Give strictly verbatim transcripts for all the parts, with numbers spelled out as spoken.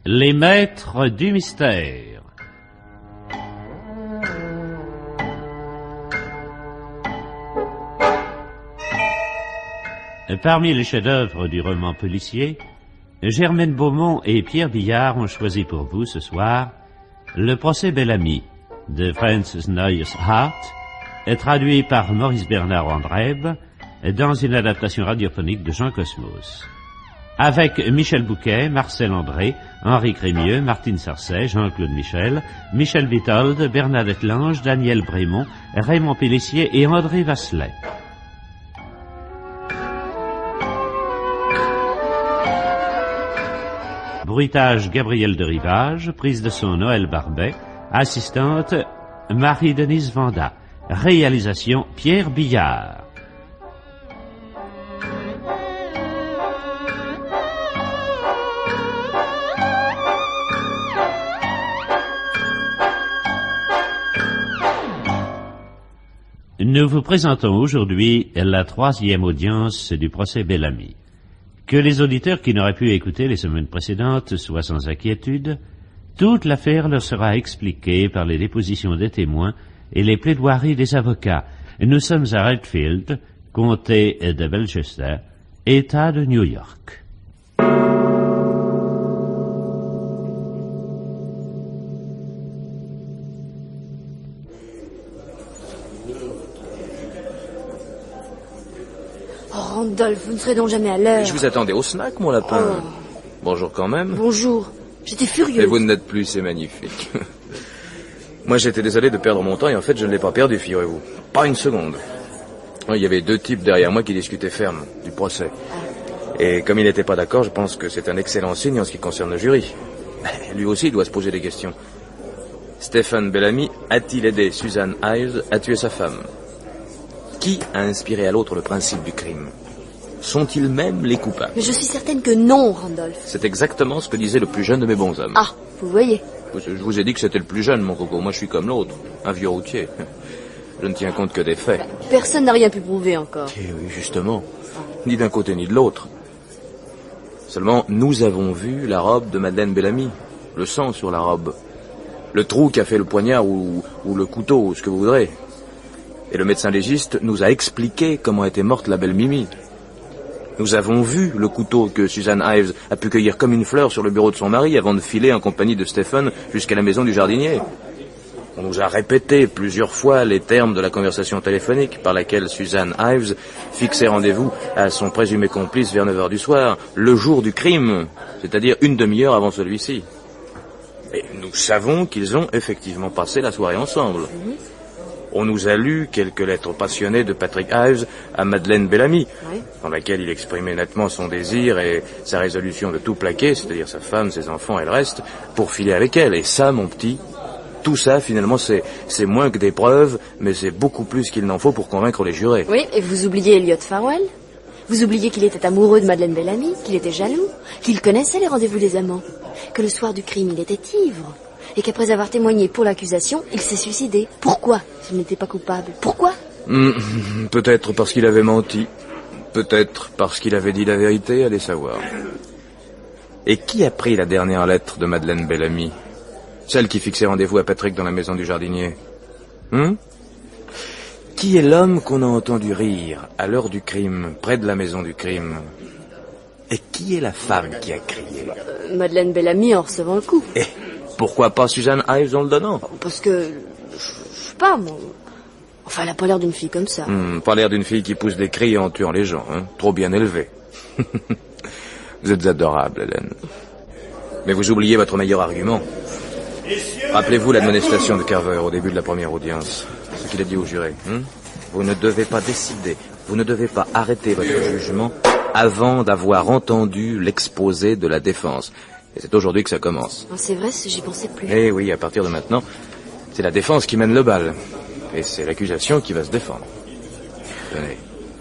Les maîtres du mystère. Parmi les chefs-d'œuvre du roman policier, Germaine Beaumont et Pierre Billard ont choisi pour vous ce soir Le procès Bellamy de Frances Noyes Hart, traduit par Maurice Bernard Andrèbe dans une adaptation radiophonique de Jean Cosmos. Avec Michel Bouquet, Marcel André, Henri Crémieux, Martine Sarcey, Jean-Claude Michel, Michel Vitold, Bernadette Lange, Daniel Brémond, Raymond Pélissier et André Vasselet. Bruitage Gabriel de Rivage, prise de son Noël Barbet, assistante Marie-Denise Vanda, réalisation Pierre Billard. Nous vous présentons aujourd'hui la troisième audience du procès Bellamy. Que les auditeurs qui n'auraient pu écouter les semaines précédentes soient sans inquiétude, toute l'affaire leur sera expliquée par les dépositions des témoins et les plaidoiries des avocats. Nous sommes à Redfield, comté de Belchester, État de New York. Randolph, vous ne serez donc jamais à l'heure. Je vous attendais au snack, mon lapin. Oh. Bonjour quand même. Bonjour. J'étais furieuse. Mais vous ne l'êtes plus, c'est magnifique. Moi, j'étais désolé de perdre mon temps et en fait, je ne l'ai pas perdu, figurez-vous. Pas une seconde. Il y avait deux types derrière moi qui discutaient ferme du procès. Ah. Et comme il n'était pas d'accord, je pense que c'est un excellent signe en ce qui concerne le jury. Lui aussi, il doit se poser des questions. Stephen Bellamy a-t-il aidé Susan Ives à tuer sa femme? Qui a inspiré à l'autre le principe du crime? Sont-ils même les coupables? Mais je suis certaine que non, Randolph. C'est exactement ce que disait le plus jeune de mes bons hommes. Ah, vous voyez. Je vous ai dit que c'était le plus jeune, mon coco. Moi, je suis comme l'autre, un vieux routier. Je ne tiens compte que des faits. Personne n'a rien pu prouver encore. Eh oui, justement. Ni d'un côté ni de l'autre. Seulement, nous avons vu la robe de Madeleine Bellamy. Le sang sur la robe. Le trou qu'a fait le poignard ou, ou le couteau, ou ce que vous voudrez. Et le médecin légiste nous a expliqué comment était morte la belle Mimi. Nous avons vu le couteau que Susan Ives a pu cueillir comme une fleur sur le bureau de son mari avant de filer en compagnie de Stephen jusqu'à la maison du jardinier. On nous a répété plusieurs fois les termes de la conversation téléphonique par laquelle Susan Ives fixait rendez-vous à son présumé complice vers neuf heures du soir, le jour du crime, c'est-à-dire une demi-heure avant celui-ci. Et nous savons qu'ils ont effectivement passé la soirée ensemble. On nous a lu quelques lettres passionnées de Patrick Ives à Madeleine Bellamy, oui, dans laquelle il exprimait nettement son désir et sa résolution de tout plaquer, c'est-à-dire sa femme, ses enfants et le reste, pour filer avec elle. Et ça, mon petit, tout ça, finalement, c'est, c'est moins que des preuves, mais c'est beaucoup plus qu'il n'en faut pour convaincre les jurés. Oui, et vous oubliez Elliot Farwell? Vous oubliez qu'il était amoureux de Madeleine Bellamy, qu'il était jaloux, qu'il connaissait les rendez-vous des amants, que le soir du crime, il était ivre, et qu'après avoir témoigné pour l'accusation, il s'est suicidé. Pourquoi s'il n'était pas coupable? Pourquoi? mmh, Peut-être parce qu'il avait menti. Peut-être parce qu'il avait dit la vérité, allez savoir. Et qui a pris la dernière lettre de Madeleine Bellamy? Celle qui fixait rendez-vous à Patrick dans la maison du jardinier. Hum? Qui est l'homme qu'on a entendu rire à l'heure du crime, près de la maison du crime? Et qui est la femme qui a crié? euh, Madeleine Bellamy en recevant le coup. Et pourquoi pas Susan Ives en le donnant? Parce que, je, je sais pas, moi... Enfin, elle a pas l'air d'une fille comme ça. Hum, pas l'air d'une fille qui pousse des cris en tuant les gens, hein. Trop bien élevée. Vous êtes adorable, Hélène. Mais vous oubliez votre meilleur argument. Rappelez-vous l'admonestation de Carver au début de la première audience. Ce qu'il a dit au juré. Hein? Vous ne devez pas décider, vous ne devez pas arrêter votre jugement avant d'avoir entendu l'exposé de la défense. Et c'est aujourd'hui que ça commence. Oh, c'est vrai, j'y pensais plus. Eh oui, à partir de maintenant, c'est la défense qui mène le bal. Et c'est l'accusation qui va se défendre. Tenez.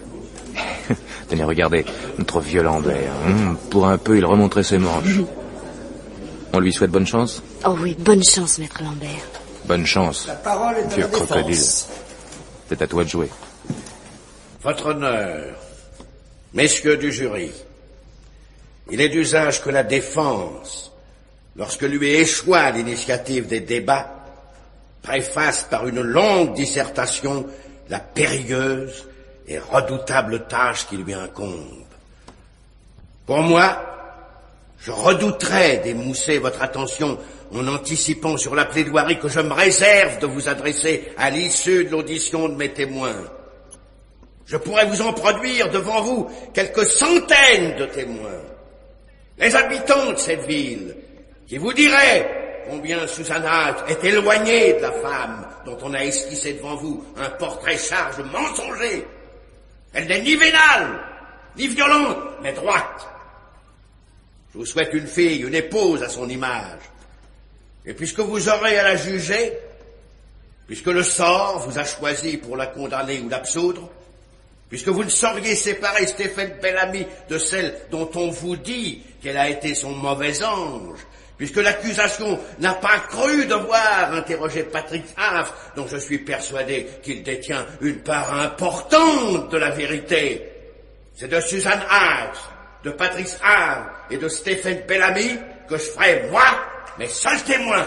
Tenez, regardez, notre vieux Lambert. Hum, pour un peu, il remonterait ses manches. On lui souhaite bonne chance? Oh oui, bonne chance, maître Lambert. Bonne chance, la parole est vieux à la crocodile. défense. C'est à toi de jouer. Votre honneur, messieurs du jury, il est d'usage que la défense lorsque lui échoua l'initiative des débats, préface par une longue dissertation la périlleuse et redoutable tâche qui lui incombe. Pour moi, je redouterais d'émousser votre attention en anticipant sur la plaidoirie que je me réserve de vous adresser à l'issue de l'audition de mes témoins. Je pourrais vous en produire devant vous quelques centaines de témoins, les habitants de cette ville, qui vous diraient combien Susan Hart est éloignée de la femme dont on a esquissé devant vous un portrait charge mensonger. Elle n'est ni vénale, ni violente, mais droite. Je vous souhaite une fille, une épouse à son image. Et puisque vous aurez à la juger, puisque le sort vous a choisi pour la condamner ou l'absoudre, puisque vous ne sauriez séparer Stephen Bellamy de celle dont on vous dit qu'elle a été son mauvais ange, puisque l'accusation n'a pas cru devoir interroger Patrick Hart, dont je suis persuadé qu'il détient une part importante de la vérité, c'est de Susan Hart, de Patrick Hart et de Stephen Bellamy que je ferai, moi, mes seuls témoins.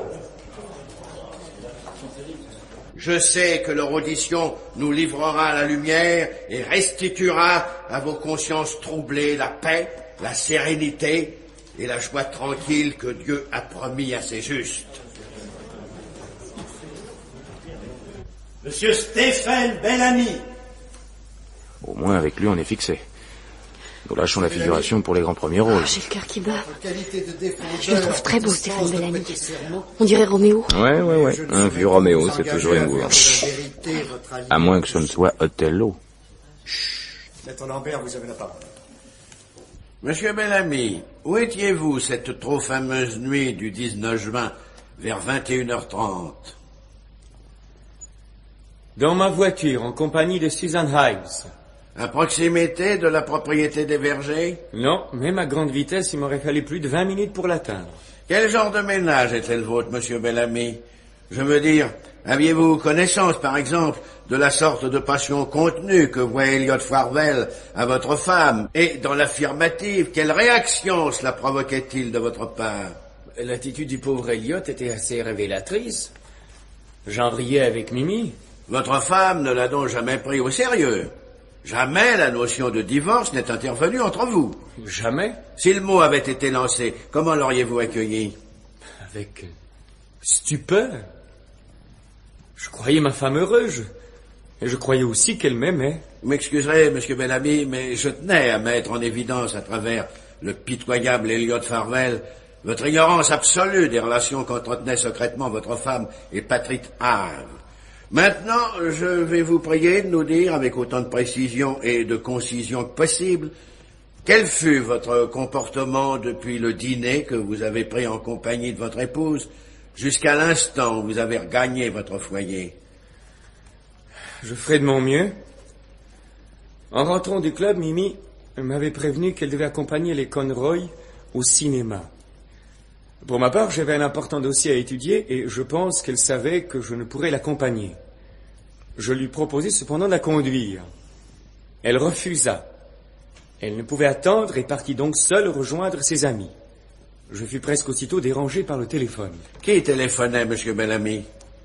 Je sais que leur audition nous livrera à la lumière et restituera à vos consciences troublées la paix, la sérénité et la joie tranquille que Dieu a promis à ses justes. Monsieur Stephen Bellamy. Au moins avec lui on est fixé. Nous lâchons la figuration pour les grands premiers rôles. Oh, j'ai le cœur qui bat. Je le trouve très beau, Stephen Bellamy. On dirait Roméo. Ouais, ouais, ouais. Un vieux Roméo, c'est toujours émouvant. À moins que ce ne soit Othello. Maître Lambert, vous avez la parole. Monsieur Bellamy, où étiez-vous cette trop fameuse nuit du dix-neuf juin, vers vingt et une heures trente? Dans ma voiture, en compagnie de Susan Hives. À proximité de la propriété des vergers? Non, même à grande vitesse, il m'aurait fallu plus de vingt minutes pour l'atteindre. Quel genre de ménage était le vôtre, monsieur Bellamy? Je veux dire, aviez-vous connaissance, par exemple, de la sorte de passion contenue que voit Elliot Farwell à votre femme? Et dans l'affirmative, quelle réaction cela provoquait-il de votre part? L'attitude du pauvre Elliot était assez révélatrice. J'en riais avec Mimi. Votre femme ne l'a donc jamais pris au sérieux? Jamais la notion de divorce n'est intervenue entre vous? Jamais. Si le mot avait été lancé, comment l'auriez-vous accueilli? Avec stupeur. Je croyais ma femme heureuse. Et je croyais aussi qu'elle m'aimait. Vous m'excuserez, monsieur Bellamy, mais je tenais à mettre en évidence à travers le pitoyable Elliot Farwell votre ignorance absolue des relations qu'entretenait secrètement votre femme et Patrick Hart. Maintenant, je vais vous prier de nous dire, avec autant de précision et de concision que possible, quel fut votre comportement depuis le dîner que vous avez pris en compagnie de votre épouse jusqu'à l'instant où vous avez regagné votre foyer. Je ferai de mon mieux. En rentrant du club, Mimi m'avait prévenu qu'elle devait accompagner les Conroy au cinéma. Pour ma part, j'avais un important dossier à étudier et je pense qu'elle savait que je ne pourrais l'accompagner. Je lui proposai cependant de la conduire. Elle refusa. Elle ne pouvait attendre et partit donc seule rejoindre ses amis. Je fus presque aussitôt dérangé par le téléphone. Qui téléphonait, monsieur Bellamy?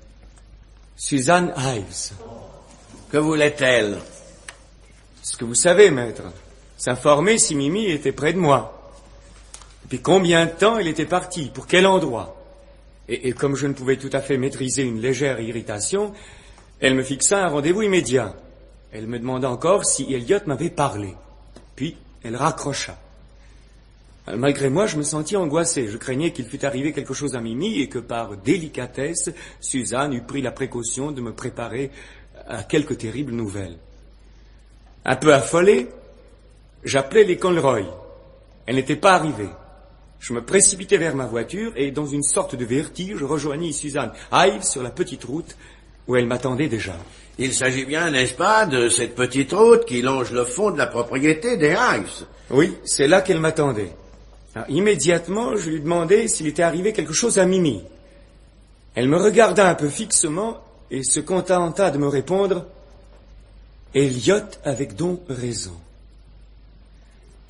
Susan Hives. Que voulait-elle? Ce que vous savez, maître. S'informer si Mimi était près de moi. Depuis combien de temps elle était partie, pour quel endroit. Et, et comme je ne pouvais tout à fait maîtriser une légère irritation, elle me fixa un rendez-vous immédiat. Elle me demanda encore si Elliot m'avait parlé. Puis, elle raccrocha. Malgré moi, je me sentis angoissé. Je craignais qu'il fût arrivé quelque chose à Mimi et que par délicatesse, Suzanne eût pris la précaution de me préparer à quelque terrible nouvelle. Un peu affolé, j'appelai les Conroy. Elle n'était pas arrivée. Je me précipitai vers ma voiture et, dans une sorte de vertige, je rejoignis Suzanne Hives sur la petite route où elle m'attendait déjà. Il s'agit bien, n'est-ce pas, de cette petite route qui longe le fond de la propriété des Hives? Oui, c'est là qu'elle m'attendait. Alors, immédiatement, je lui demandai s'il était arrivé quelque chose à Mimi. Elle me regarda un peu fixement et se contenta de me répondre « Elliot avait donc raison. »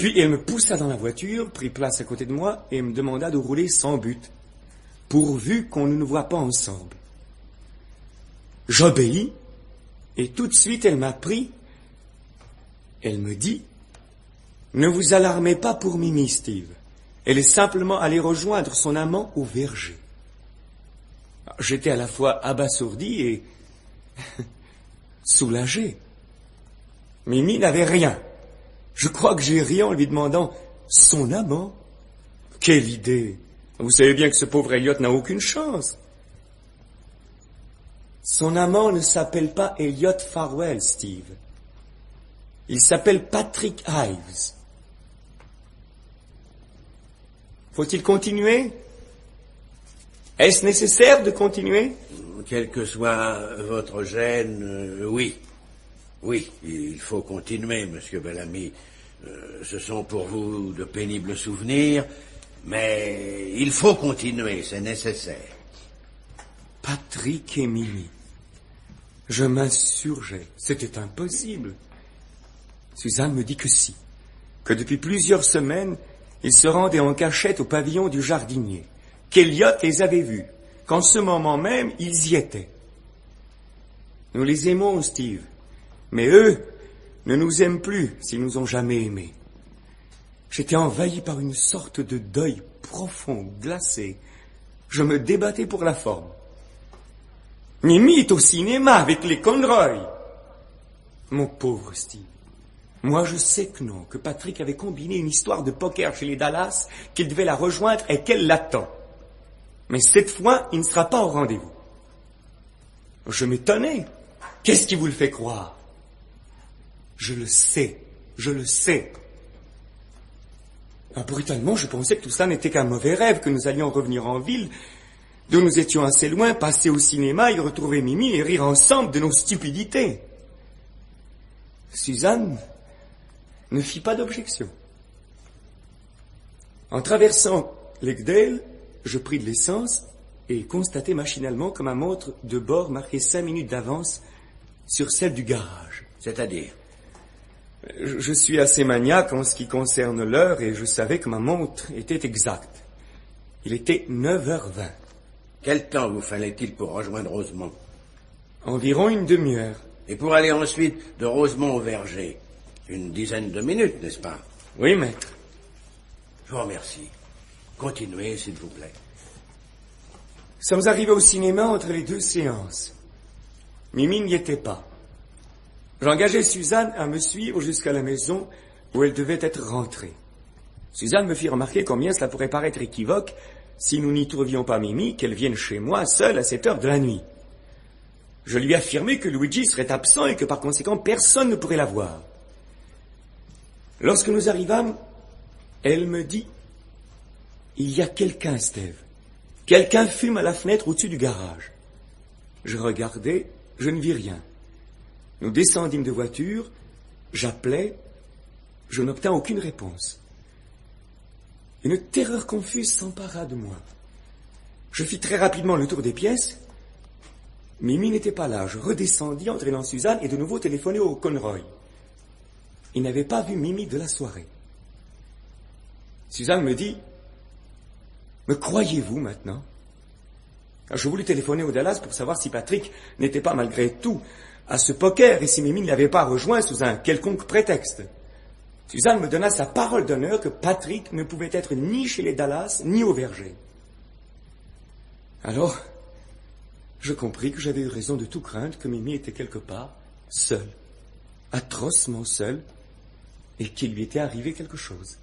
Puis elle me poussa dans la voiture, prit place à côté de moi et me demanda de rouler sans but, pourvu qu'on ne nous voie pas ensemble. J'obéis, et tout de suite elle m'a pris. Elle me dit, « Ne vous alarmez pas pour Mimi, Steve. Elle est simplement allée rejoindre son amant au verger. » J'étais à la fois abasourdi et soulagé. Mimi n'avait rien. Je crois que j'ai ri en lui demandant « Son amant ?» Quelle idée! Vous savez bien que ce pauvre Elliot n'a aucune chance. Son amant ne s'appelle pas Elliot Farwell, Steve. Il s'appelle Patrick Ives. Faut-il continuer? Est-ce nécessaire de continuer? Quelle que soit votre gêne, euh, oui. Oui, il faut continuer, monsieur Bellamy. Euh, ce sont pour vous de pénibles souvenirs, mais il faut continuer, c'est nécessaire. Patrick et Mimi. Je m'insurgeais. C'était impossible. Suzanne me dit que si, que depuis plusieurs semaines, ils se rendaient en cachette au pavillon du jardinier, qu'Elliot les avait vus, qu'en ce moment même, ils y étaient. Nous les aimons, Steve, mais eux ne nous aiment plus s'ils nous ont jamais aimés. J'étais envahi par une sorte de deuil profond, glacé. Je me débattais pour la forme. Mimi est au cinéma avec les Conroy. Mon pauvre Steve. Moi, je sais que non, que Patrick avait combiné une histoire de poker chez les Dallas, qu'il devait la rejoindre et qu'elle l'attend. Mais cette fois, il ne sera pas au rendez-vous. Je m'étonnais. Qu'est-ce qui vous le fait croire? Je le sais, je le sais. Ah, brutalement, je pensais que tout ça n'était qu'un mauvais rêve, que nous allions revenir en ville, d'où nous étions assez loin, passer au cinéma, y retrouver Mimi et rire ensemble de nos stupidités. Suzanne ne fit pas d'objection. En traversant Lakedale, je pris de l'essence et constatai machinalement que ma montre de bord marquait cinq minutes d'avance sur celle du garage. C'est-à-dire? Je, je suis assez maniaque en ce qui concerne l'heure et je savais que ma montre était exacte. Il était neuf heures vingt. Quel temps vous fallait-il pour rejoindre Rosemont? Environ une demi-heure. Et pour aller ensuite de Rosemont au verger? Une dizaine de minutes, n'est-ce pas? Oui, maître. Je vous remercie. Continuez, s'il vous plaît. Nous sommes arrivés au cinéma entre les deux séances. Mimi n'y était pas. J'engageai Suzanne à me suivre jusqu'à la maison où elle devait être rentrée. Suzanne me fit remarquer combien cela pourrait paraître équivoque si nous n'y trouvions pas Mimi, qu'elle vienne chez moi seule à cette heure de la nuit. Je lui affirmai que Luigi serait absent et que par conséquent personne ne pourrait la voir. Lorsque nous arrivâmes, elle me dit « Il y a quelqu'un, Steve. Quelqu'un fume à la fenêtre au-dessus du garage. » Je regardai, je ne vis rien. Nous descendîmes de voiture, j'appelai, je n'obtins aucune réponse. Une terreur confuse s'empara de moi. Je fis très rapidement le tour des pièces. Mimi n'était pas là. Je redescendis, entrai dans Suzanne et de nouveau téléphonai au Conroy. Il n'avait pas vu Mimi de la soirée. Suzanne me dit « Me croyez-vous maintenant ?» Je voulus téléphoner au Dallas pour savoir si Patrick n'était pas malgré tout à ce poker et si Mimi ne l'avait pas rejoint sous un quelconque prétexte. Suzanne me donna sa parole d'honneur que Patrick ne pouvait être ni chez les Dallas ni au verger. Alors, je compris que j'avais eu raison de tout craindre, que Mimi était quelque part, seule, atrocement seule, et qu'il lui était arrivé quelque chose.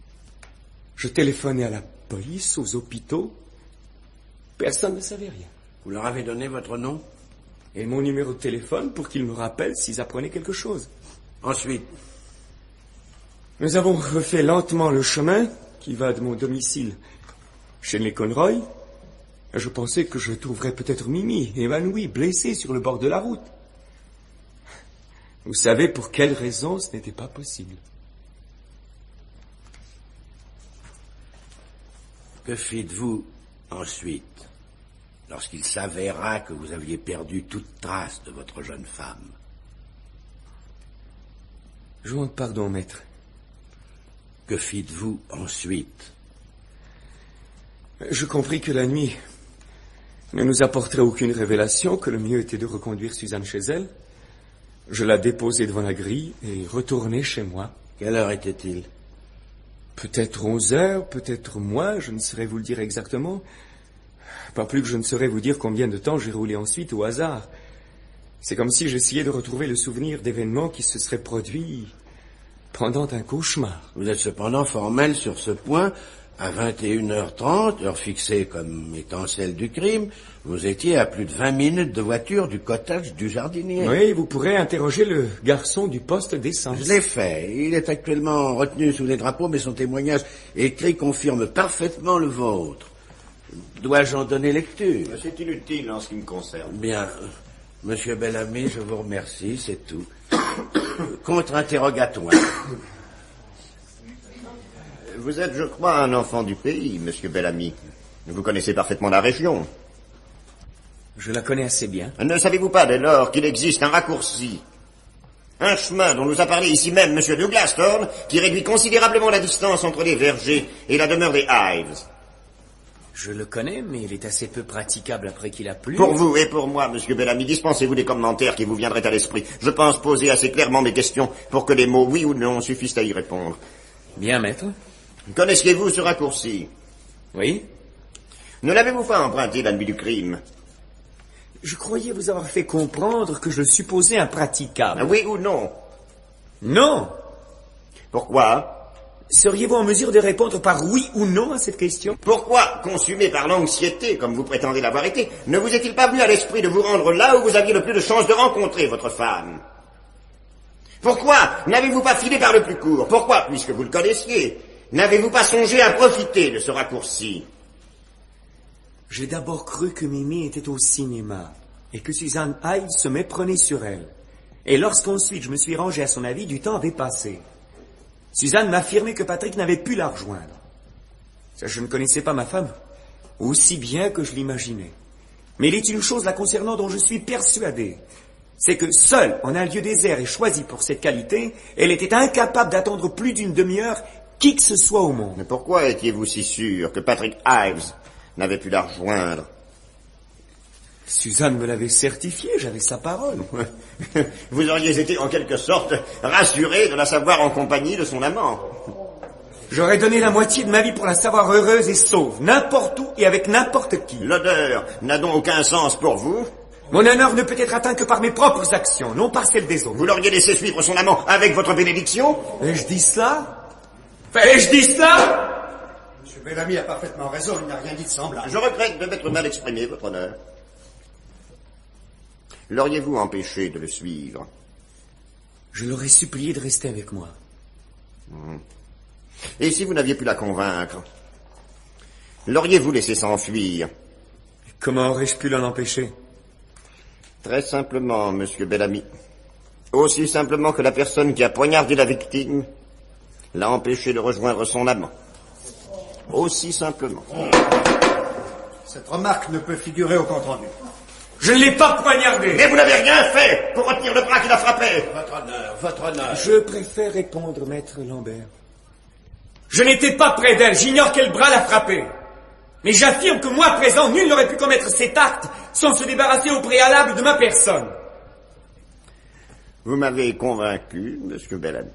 Je téléphonai à la police, aux hôpitaux. Personne ne savait rien. Vous leur avez donné votre nom? Et mon numéro de téléphone pour qu'ils me rappellent s'ils apprenaient quelque chose. Ensuite? Nous avons refait lentement le chemin qui va de mon domicile chez les Conroy. Je pensais que je trouverais peut-être Mimi, évanouie, blessée sur le bord de la route. Vous savez pour quelle raison ce n'était pas possible. Que fîtes-vous ensuite, lorsqu'il s'avéra que vous aviez perdu toute trace de votre jeune femme? Je vous demande pardon, maître. Que fîtes-vous ensuite? Je compris que la nuit ne nous apporterait aucune révélation, que le mieux était de reconduire Suzanne chez elle. Je la déposai devant la grille et retournai chez moi. Quelle heure était-il? Peut-être onze heures, peut-être moins, je ne saurais vous le dire exactement. Pas plus que je ne saurais vous dire combien de temps j'ai roulé ensuite au hasard. C'est comme si j'essayais de retrouver le souvenir d'événements qui se seraient produits pendant un cauchemar. Vous êtes cependant formel sur ce point. À vingt et une heures trente, heure fixée comme étant celle du crime, vous étiez à plus de vingt minutes de voiture du cottage du jardinier. Oui, vous pourrez interroger le garçon du poste d'essence. Je l'ai fait. Il est actuellement retenu sous les drapeaux, mais son témoignage écrit confirme parfaitement le vôtre. Dois-je en donner lecture? C'est inutile en ce qui me concerne. Bien. Monsieur Bellamy, je vous remercie, c'est tout. Contre-interrogatoire. Vous êtes, je crois, un enfant du pays, monsieur Bellamy. Vous connaissez parfaitement la région. Je la connais assez bien. Ne savez-vous pas, dès lors, qu'il existe un raccourci, un chemin dont nous a parlé ici même monsieur Douglas Thorne, qui réduit considérablement la distance entre les vergers et la demeure des Ives? Je le connais, mais il est assez peu praticable après qu'il a plu. Pour vous et pour moi, monsieur Bellamy, dispensez-vous des commentaires qui vous viendraient à l'esprit. Je pense poser assez clairement mes questions pour que les mots oui ou non suffisent à y répondre. Bien, maître. Connaissiez-vous ce raccourci? Oui. Ne l'avez-vous pas emprunté la nuit du crime? Je croyais vous avoir fait comprendre que je le supposais impraticable. Oui ou non? Non. Pourquoi? Seriez-vous en mesure de répondre par oui ou non à cette question? Pourquoi, consumé par l'anxiété, comme vous prétendez l'avoir été, ne vous est-il pas venu à l'esprit de vous rendre là où vous aviez le plus de chances de rencontrer votre femme? Pourquoi n'avez-vous pas filé par le plus court? Pourquoi, puisque vous le connaissiez, n'avez-vous pas songé à profiter de ce raccourci? J'ai d'abord cru que Mimi était au cinéma et que Suzanne Ives se méprenait sur elle. Et lorsqu'ensuite je me suis rangé à son avis, du temps avait passé. Suzanne m'affirmait que Patrick n'avait pu la rejoindre. Ça, je ne connaissais pas ma femme aussi bien que je l'imaginais. Mais il est une chose la concernant dont je suis persuadé. C'est que seule, en un lieu désert et choisi pour cette qualité, elle était incapable d'attendre plus d'une demi-heure qui que ce soit au monde. Mais pourquoi étiez-vous si sûr que Patrick Ives n'avait pu la rejoindre? Suzanne me l'avait certifié, j'avais sa parole. Vous auriez été en quelque sorte rassuré de la savoir en compagnie de son amant. J'aurais donné la moitié de ma vie pour la savoir heureuse et sauve, n'importe où et avec n'importe qui. L'odeur n'a donc aucun sens pour vous? Mon honneur ne peut être atteint que par mes propres actions, non par celles des autres. Vous l'auriez laissé suivre son amant avec votre bénédiction? Ai-je dit cela? Ai-je dit cela? Monsieur Bellamy a parfaitement raison, il n'a rien dit de semblable. Je regrette de m'être mal exprimé, votre honneur. L'auriez-vous empêché de le suivre? Je l'aurais supplié de rester avec moi. Mmh. Et si vous n'aviez pu la convaincre, l'auriez-vous laissé s'enfuir? Comment aurais-je pu l'en empêcher? Très simplement, monsieur Bellamy. Aussi simplement que la personne qui a poignardé la victime l'a empêché de rejoindre son amant. Aussi simplement. Cette remarque ne peut figurer au compte-rendu. Je ne l'ai pas poignardé. Mais vous n'avez rien fait pour retenir le bras qui l'a frappé. Votre honneur, votre honneur. Je préfère répondre, maître Lambert. Je n'étais pas près d'elle, j'ignore quel bras l'a frappé. Mais j'affirme que moi, présent, nul n'aurait pu commettre cet acte sans se débarrasser au préalable de ma personne. Vous m'avez convaincu, monsieur Bellamy.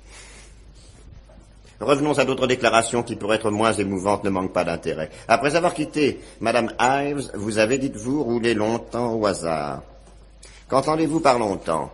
Revenons à d'autres déclarations qui, pour être moins émouvantes, ne manquent pas d'intérêt. Après avoir quitté Madame Ives, vous avez, dites-vous, roulé longtemps au hasard. Qu'entendez-vous par longtemps?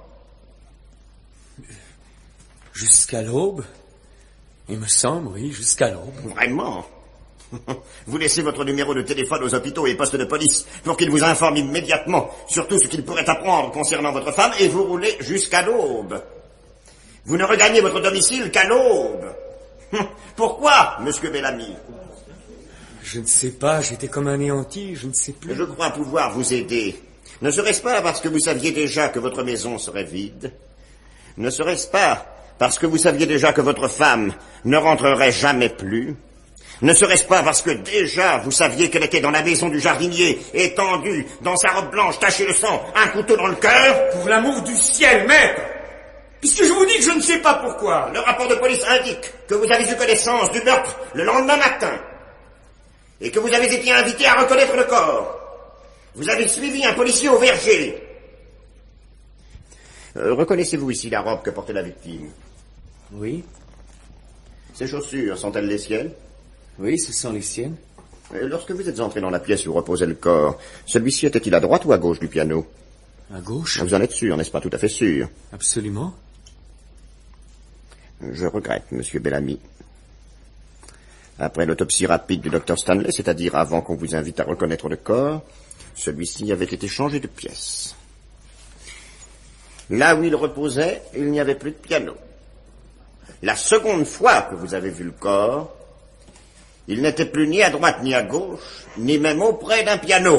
Jusqu'à l'aube. Il me semble, oui, jusqu'à l'aube. Vraiment? Vous laissez votre numéro de téléphone aux hôpitaux et postes de police pour qu'ils vous informent immédiatement sur tout ce qu'ils pourraient apprendre concernant votre femme et vous roulez jusqu'à l'aube. Vous ne regagnez votre domicile qu'à l'aube. Pourquoi, monsieur Bellamy? Je ne sais pas, j'étais comme anéanti, je ne sais plus. Je crois pouvoir vous aider. Ne serait-ce pas parce que vous saviez déjà que votre maison serait vide? Ne serait-ce pas parce que vous saviez déjà que votre femme ne rentrerait jamais plus? Ne serait-ce pas parce que déjà vous saviez qu'elle était dans la maison du jardinier, étendue, dans sa robe blanche, tachée de sang, un couteau dans le cœur? Pour l'amour du ciel, maître! Puisque je vous dis que je ne sais pas pourquoi. Le rapport de police indique que vous avez eu connaissance du meurtre le lendemain matin et que vous avez été invité à reconnaître le corps. Vous avez suivi un policier au verger. Euh, reconnaissez-vous ici la robe que portait la victime? Oui. Ces chaussures sont-elles les siennes? Oui, ce sont les siennes. Euh, Lorsque vous êtes entré dans la pièce où reposait le corps, celui-ci était-il à droite ou à gauche du piano? À gauche? Vous en êtes sûr, n'est-ce pas? Tout à fait sûr. Absolument. Je regrette, monsieur Bellamy. Après l'autopsie rapide du docteur Stanley, c'est-à-dire avant qu'on vous invite à reconnaître le corps, celui-ci avait été changé de pièce. Là où il reposait, il n'y avait plus de piano. La seconde fois que vous avez vu le corps, il n'était plus ni à droite ni à gauche, ni même auprès d'un piano.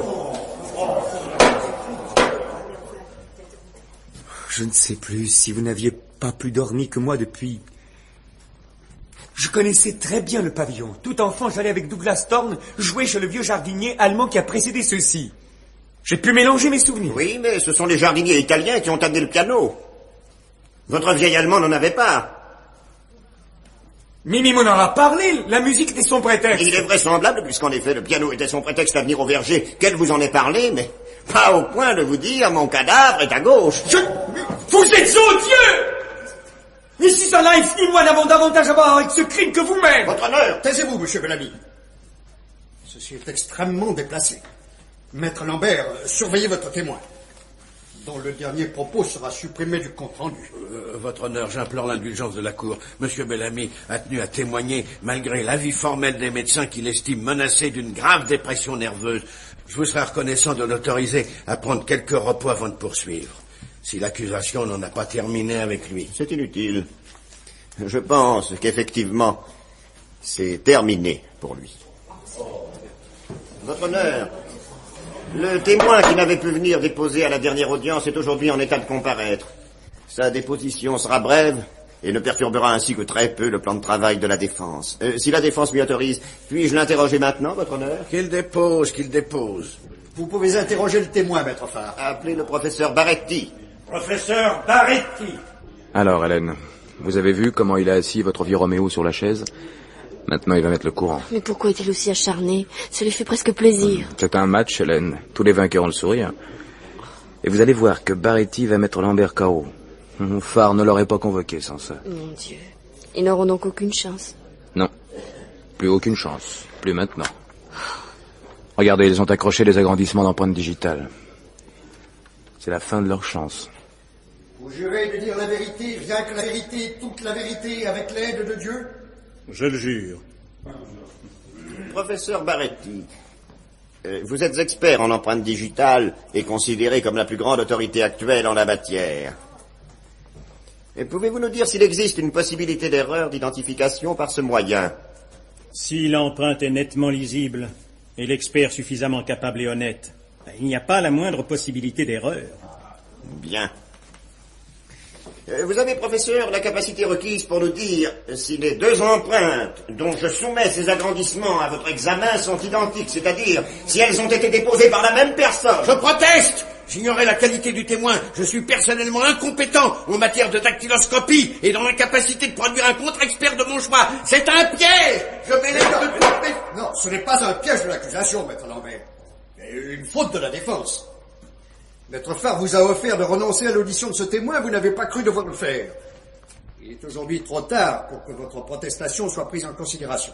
Je ne sais plus si vous n'aviez pas plus dormi que moi depuis... Je connaissais très bien le pavillon. Tout enfant, j'allais avec Douglas Thorne jouer chez le vieux jardinier allemand qui a précédé ceux-ci. J'ai pu mélanger mes souvenirs. Oui, mais ce sont les jardiniers italiens qui ont amené le piano. Votre vieil Allemand n'en avait pas. Mimi m'en a parlé, la musique était son prétexte. Il est vraisemblable, puisqu'en effet le piano était son prétexte à venir au verger, qu'elle vous en ait parlé, mais pas au point de vous dire mon cadavre est à gauche. Je... Vous êtes odieux! Mais si ça n'arrive ni moi n'avons davantage à voir avec ce crime que vous-même. Votre honneur! Taisez-vous, monsieur Bellamy. Ceci est extrêmement déplacé. Maître Lambert, surveillez votre témoin, dont le dernier propos sera supprimé du compte-rendu. Euh, votre honneur, j'implore l'indulgence de la Cour. Monsieur Bellamy a tenu à témoigner, malgré l'avis formel des médecins qu'il estime menacé d'une grave dépression nerveuse. Je vous serais reconnaissant de l'autoriser à prendre quelques repos avant de poursuivre, si l'accusation n'en a pas terminé avec lui. C'est inutile. Je pense qu'effectivement, c'est terminé pour lui. Votre honneur, le témoin qui n'avait pu venir déposer à la dernière audience est aujourd'hui en état de comparaître. Sa déposition sera brève et ne perturbera ainsi que très peu le plan de travail de la défense. Euh, si la défense m'y autorise, puis-je l'interroger maintenant, votre honneur? Qu'il dépose, qu'il dépose. Vous pouvez interroger le témoin, maître Farr. Appelez le professeur Baretti. Professeur Baretti. Alors, Hélène, vous avez vu comment il a assis votre vieux Roméo sur la chaise? Maintenant, il va mettre le courant. Mais pourquoi est-il aussi acharné? Ça lui fait presque plaisir. C'est un match, Hélène. Tous les vainqueurs ont le sourire. Et vous allez voir que Baretti va mettre Lambert K O. Farr ne l'aurait pas convoqué sans ça. Mon Dieu. Ils n'auront donc aucune chance. Non. Plus aucune chance. Plus maintenant. Regardez, ils ont accroché des agrandissements d'empreintes digitales. C'est la fin de leur chance. Vous jurez de dire la vérité, rien que la vérité, toute la vérité, avec l'aide de Dieu? Je le jure. Professeur Baretti, euh, vous êtes expert en empreintes digitales et considéré comme la plus grande autorité actuelle en la matière. Et pouvez-vous nous dire s'il existe une possibilité d'erreur d'identification par ce moyen? Si l'empreinte est nettement lisible et l'expert suffisamment capable et honnête, il n'y a pas la moindre possibilité d'erreur. Bien. Euh, Vous avez, professeur, la capacité requise pour nous dire si les deux empreintes dont je soumets ces agrandissements à votre examen sont identiques, c'est-à-dire si elles ont été déposées par la même personne. Je proteste! J'ignorais la qualité du témoin. Je suis personnellement incompétent en matière de dactyloscopie et dans l'incapacité de produire un contre-expert de mon choix. C'est un piège! Je mets les deux... Non, ce n'est pas un piège de l'accusation, maître Lambert. Mais une faute de la défense. Maître Farr vous a offert de renoncer à l'audition de ce témoin, vous n'avez pas cru devoir le faire. Il est aujourd'hui trop tard pour que votre protestation soit prise en considération.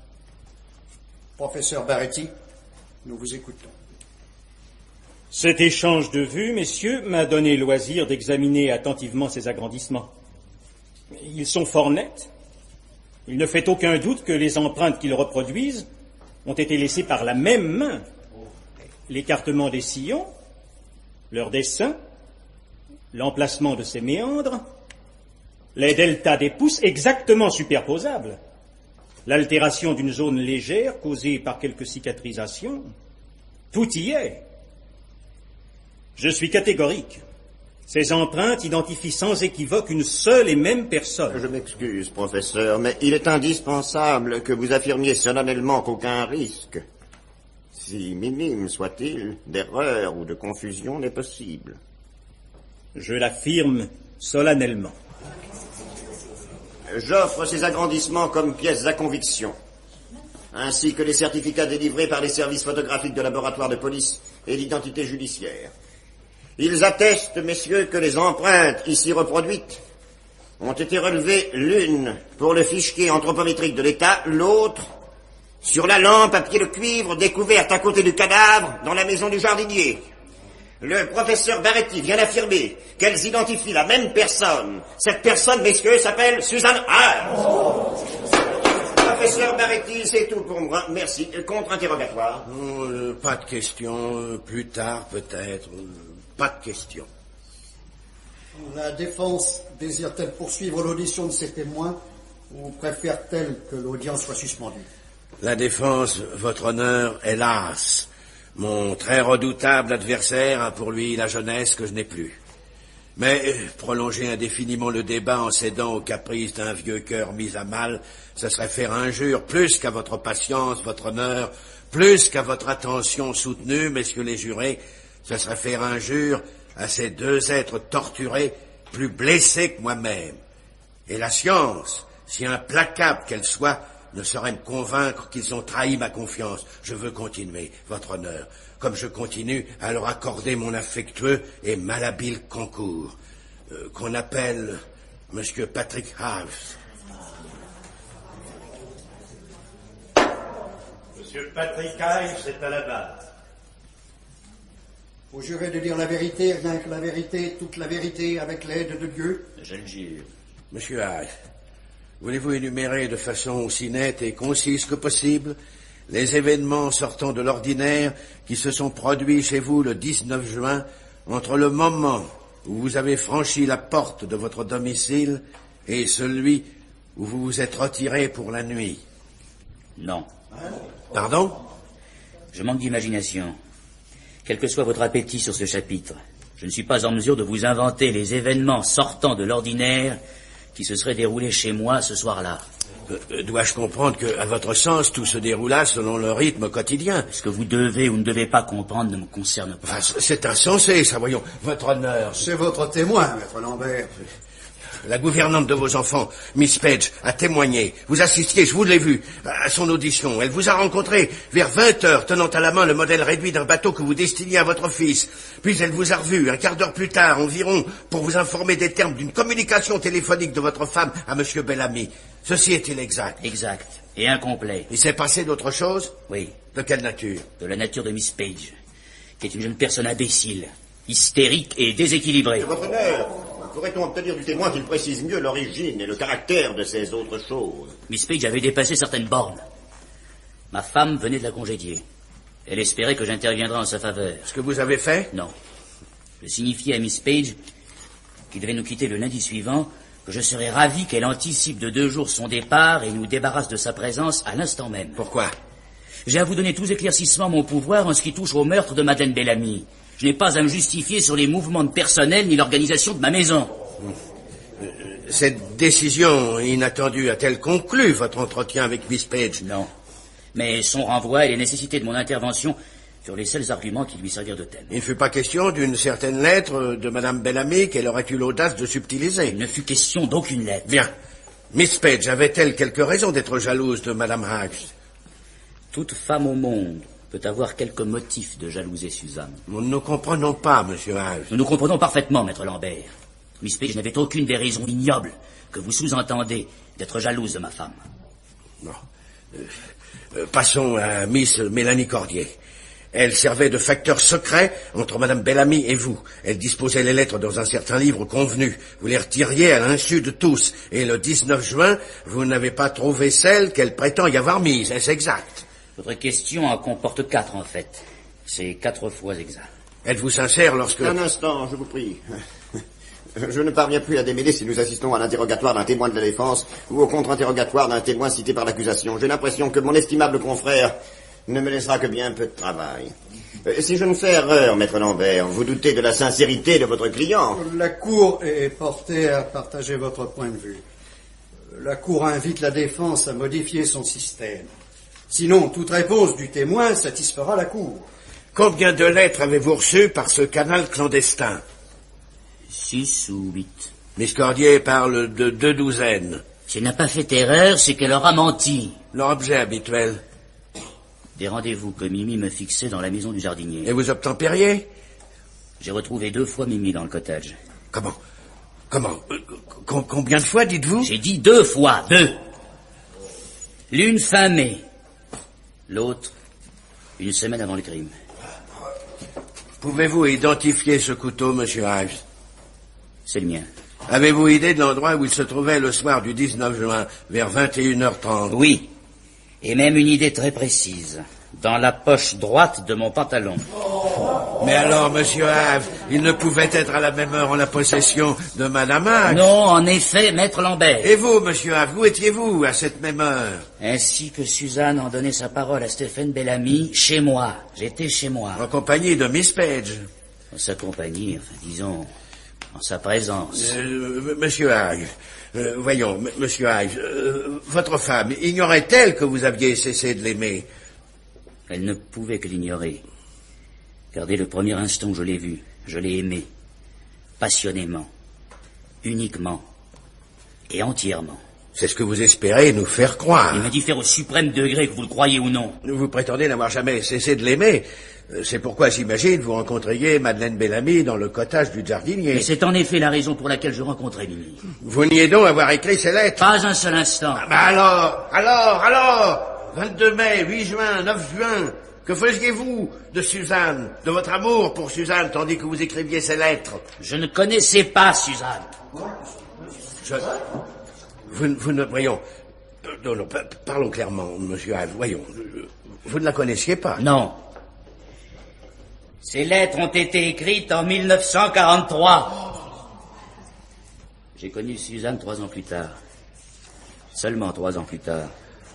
Professeur Baretti, nous vous écoutons. Cet échange de vues, messieurs, m'a donné loisir d'examiner attentivement ces agrandissements. Ils sont fort nets. Il ne fait aucun doute que les empreintes qu'ils reproduisent ont été laissées par la même main. L'écartement des sillons, leur dessin, l'emplacement de ces méandres, les deltas des pouces exactement superposables, l'altération d'une zone légère causée par quelques cicatrisations, tout y est. Je suis catégorique. Ces empreintes identifient sans équivoque une seule et même personne. Je m'excuse, professeur, mais il est indispensable que vous affirmiez solennellement qu'aucun risque, si minime soit-il, d'erreur ou de confusion n'est possible. Je l'affirme solennellement. j'offre ces agrandissements comme pièces à conviction, ainsi que les certificats délivrés par les services photographiques de laboratoire de police et d'identité judiciaire. Ils attestent, messieurs, que les empreintes ici reproduites ont été relevées l'une pour le fichier anthropométrique de l'État, l'autre sur la lampe à pied de cuivre découverte à côté du cadavre dans la maison du jardinier. Le professeur Baretti vient d'affirmer qu'elles identifient la même personne. Cette personne, messieurs, s'appelle Suzanne Hayes. Professeur Baretti, c'est tout pour moi. Merci. Contre-interrogatoire. Oh, euh, pas de question. Euh, plus tard, peut-être. Euh, pas de question. La défense désire-t-elle poursuivre l'audition de ces témoins ou préfère-t-elle que l'audience soit suspendue? La défense, votre honneur, hélas. Mon très redoutable adversaire a pour lui la jeunesse que je n'ai plus. Mais euh, prolonger indéfiniment le débat en cédant aux caprices d'un vieux cœur mis à mal, ce serait faire injure plus qu'à votre patience, votre honneur, plus qu'à votre attention soutenue, messieurs les jurés, ce serait faire injure à ces deux êtres torturés, plus blessés que moi-même. Et la science, si implacable qu'elle soit, ne saurait me convaincre qu'ils ont trahi ma confiance. Je veux continuer, votre honneur, comme je continue à leur accorder mon affectueux et malhabile concours, euh, qu'on appelle Monsieur Patrick House. Monsieur Patrick House est à la barre. Vous jurez de dire la vérité, rien que la vérité, toute la vérité, avec l'aide de Dieu? Je le jure. Monsieur House, voulez-vous énumérer de façon aussi nette et concise que possible les événements sortant de l'ordinaire qui se sont produits chez vous le dix-neuf juin, entre le moment où vous avez franchi la porte de votre domicile et celui où vous vous êtes retiré pour la nuit? Non. Pardon? Je manque d'imagination. Quel que soit votre appétit sur ce chapitre, je ne suis pas en mesure de vous inventer les événements sortant de l'ordinaire qui se seraient déroulés chez moi ce soir-là. Euh, Dois-je comprendre que, à votre sens, tout se déroula selon le rythme quotidien? Ce que vous devez ou ne devez pas comprendre ne me concerne pas. Enfin, c'est insensé, ça, voyons. Votre honneur... C'est votre témoin, maître Lambert. La gouvernante de vos enfants, Miss Page, a témoigné. Vous assistiez, je vous l'ai vu, à son audition. Elle vous a rencontré vers vingt heures, tenant à la main le modèle réduit d'un bateau que vous destiniez à votre fils. Puis elle vous a revu un quart d'heure plus tard environ pour vous informer des termes d'une communication téléphonique de votre femme à Monsieur Bellamy. Ceci est-il exact? Exact. Et incomplet. Il s'est passé d'autre chose? Oui. De quelle nature? De la nature de Miss Page, qui est une jeune personne imbécile, hystérique et déséquilibrée. Votre honneur, pourrait-on obtenir du témoin qu'il précise mieux l'origine et le caractère de ces autres choses? Miss Page avait dépassé certaines bornes. Ma femme venait de la congédier. Elle espérait que j'interviendrais en sa faveur. Ce que vous avez fait? Non. Je signifiais à Miss Page, qui devait nous quitter le lundi suivant, que je serais ravi qu'elle anticipe de deux jours son départ et nous débarrasse de sa présence à l'instant même. Pourquoi? J'ai à vous donner tous éclaircissements à mon pouvoir en ce qui touche au meurtre de Madeleine Bellamy. Je n'ai pas à me justifier sur les mouvements de personnel ni l'organisation de ma maison. Cette décision inattendue a-t-elle conclu votre entretien avec Miss Page? Non. Mais son renvoi et les nécessités de mon intervention furent les seuls arguments qui lui servirent de thème. Il ne fut pas question d'une certaine lettre de Madame Bellamy qu'elle aurait eu l'audace de subtiliser? Il ne fut question d'aucune lettre. Bien. Miss Page avait-elle quelque raison d'être jalouse de Madame Hughes? Toute femme au monde peut avoir quelques motifs de jalouser Suzanne. Nous ne nous comprenons pas, Monsieur Hughes. Nous nous comprenons parfaitement, maître Lambert. Miss Page n'avait aucune des raisons ignobles que vous sous-entendez d'être jalouse de ma femme. Non. Euh, euh, passons à Miss Mélanie Cordier. Elle servait de facteur secret entre Madame Bellamy et vous. Elle disposait les lettres dans un certain livre convenu. Vous les retiriez à l'insu de tous. Et le dix-neuf juin, vous n'avez pas trouvé celle qu'elle prétend y avoir mise. Est-ce exact? Votre question en comporte quatre, en fait. C'est quatre fois exact. Êtes-vous sincère lorsque... Un instant, je vous prie. Je ne parviens plus à démêler si nous assistons à l'interrogatoire d'un témoin de la défense ou au contre-interrogatoire d'un témoin cité par l'accusation. J'ai l'impression que mon estimable confrère ne me laissera que bien peu de travail. Euh, si je ne fais erreur, maître Lambert, vous doutez de la sincérité de votre client? La Cour est portée à partager votre point de vue. La Cour invite la défense à modifier son système. Sinon, toute réponse du témoin satisfera la Cour. Combien de lettres avez-vous reçues par ce canal clandestin? Six ou huit. Miss Cordier parle de deux douzaines. Si elle n'a pas fait erreur, c'est qu'elle aura menti. L'objet habituel. Des rendez-vous que Mimi me fixait dans la maison du jardinier. Et vous obtempériez? J'ai retrouvé deux fois Mimi dans le cottage. Comment? Comment? Euh, com- Combien de fois, dites-vous? J'ai dit deux fois, deux. L'une fin mai. L'autre, une semaine avant le crime. Pouvez-vous identifier ce couteau, monsieur Ives? C'est le mien. Avez-vous idée de l'endroit où il se trouvait le soir du dix-neuf juin, vers vingt et une heures trente? Oui. Et même une idée très précise. Dans la poche droite de mon pantalon. Mais alors, monsieur Ives, il ne pouvait être à la même heure en la possession de madame Ives? Non, en effet, maître Lambert. Et vous, monsieur Ives, où étiez-vous à cette même heure? Ainsi que Suzanne en donnait sa parole à Stéphane Bellamy, chez moi. J'étais chez moi. En compagnie de Miss Page? En sa compagnie, enfin, disons, en sa présence. Euh, monsieur Ives, euh, voyons, m- monsieur Ives, euh, votre femme, ignorait-elle que vous aviez cessé de l'aimer? Elle ne pouvait que l'ignorer. Car dès le premier instant où je l'ai vue, je l'ai aimée. Passionnément. Uniquement. Et entièrement. C'est ce que vous espérez nous faire croire. Il m'a dit faire au suprême degré, que vous le croyez ou non. Vous prétendez n'avoir jamais cessé de l'aimer. Euh, C'est pourquoi, j'imagine, vous rencontriez Madeleine Bellamy dans le cottage du jardinier. Et c'est en effet la raison pour laquelle je rencontrais Mimi. Vous niez donc avoir écrit ces lettres? Pas un seul instant. Ah, bah alors, alors, alors vingt-deux mai, huit juin, neuf juin, que faisiez-vous de Suzanne, de votre amour pour Suzanne, tandis que vous écriviez ces lettres? Je ne connaissais pas Suzanne. Je... Vous, vous ne... Voyons... Euh, Non, non, pa- parlons clairement, monsieur Ives, voyons. euh, Vous ne la connaissiez pas? Non. Ces lettres ont été écrites en mille neuf cent quarante-trois. J'ai connu Suzanne trois ans plus tard. Seulement trois ans plus tard.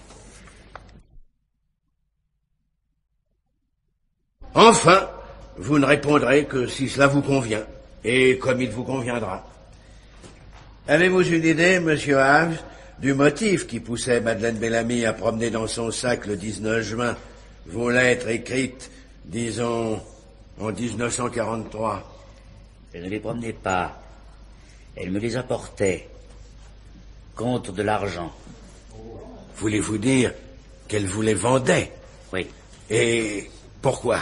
Enfin, vous ne répondrez que si cela vous convient, et comme il vous conviendra. Avez-vous une idée, monsieur Ives, du motif qui poussait Madeleine Bellamy à promener dans son sac le dix-neuf juin vos lettres écrites, disons, en dix-neuf cent quarante-trois? Elle ne les promenait pas. Elle me les apportait. Contre de l'argent. Voulez-vous dire qu'elle vous les vendait? Oui. Et pourquoi?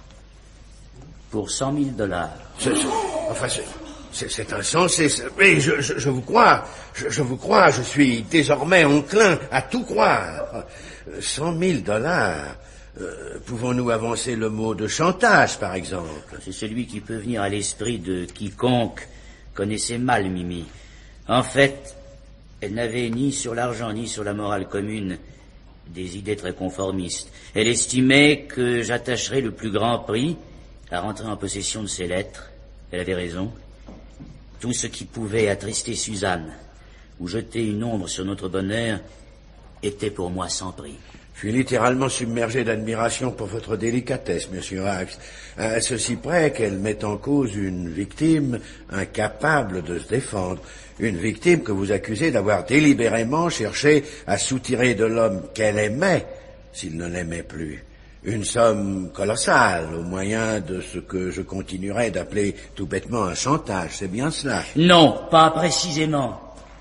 Pour cent mille dollars. C'est, c'est- enfin, c'est, c'est, c'est insensé. c'est- Mais je, je, je vous crois, je, je vous crois, je suis désormais enclin à tout croire. Cent mille dollars. Euh, pouvons-nous avancer le mot de chantage, par exemple? C'est celui qui peut venir à l'esprit de quiconque connaissait mal Mimi. En fait, elle n'avait ni sur l'argent ni sur la morale commune des idées très conformistes. Elle estimait que j'attacherais le plus grand prix à rentrer en possession de ces lettres. Elle avait raison. Tout ce qui pouvait attrister Suzanne ou jeter une ombre sur notre bonheur était pour moi sans prix. Je suis littéralement submergé d'admiration pour votre délicatesse, monsieur Ives, à ceci près qu'elle met en cause une victime incapable de se défendre, une victime que vous accusez d'avoir délibérément cherché à soutirer de l'homme qu'elle aimait, s'il ne l'aimait plus, une somme colossale au moyen de ce que je continuerai d'appeler tout bêtement un chantage, c'est bien cela? Non, pas précisément.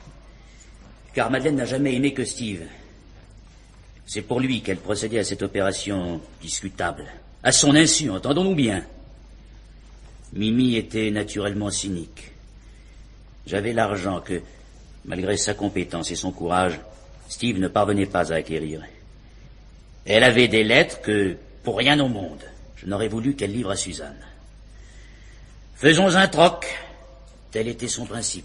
Car Madeleine n'a jamais aimé que Steve. C'est pour lui qu'elle procédait à cette opération discutable. À son insu, entendons-nous bien. Mimi était naturellement cynique. J'avais l'argent que, malgré sa compétence et son courage, Steve ne parvenait pas à acquérir. Elle avait des lettres que, pour rien au monde, je n'aurais voulu qu'elle livre à Suzanne. Faisons un troc. Tel était son principe.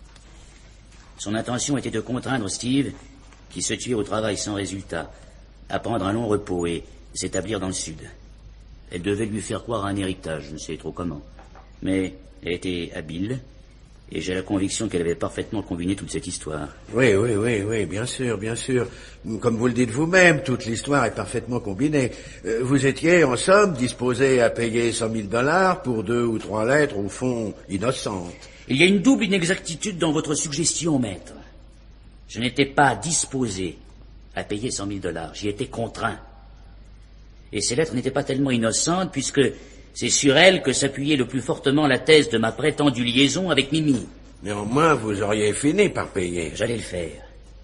Son intention était de contraindre Steve, qui se tuait au travail sans résultat, à prendre un long repos et s'établir dans le sud. Elle devait lui faire croire à un héritage, je ne sais trop comment. Mais elle était habile, et j'ai la conviction qu'elle avait parfaitement combiné toute cette histoire. Oui, oui, oui, oui, bien sûr, bien sûr. Comme vous le dites vous-même, toute l'histoire est parfaitement combinée. Euh, Vous étiez, en somme, disposé à payer cent mille dollars pour deux ou trois lettres, au fond, innocentes. Il y a une double inexactitude dans votre suggestion, maître. Je n'étais pas disposé à payer cent mille dollars, j'y étais contraint. Et ces lettres n'étaient pas tellement innocentes, puisque c'est sur elles que s'appuyait le plus fortement la thèse de ma prétendue liaison avec Mimi. Néanmoins, vous auriez fini par payer. J'allais le faire.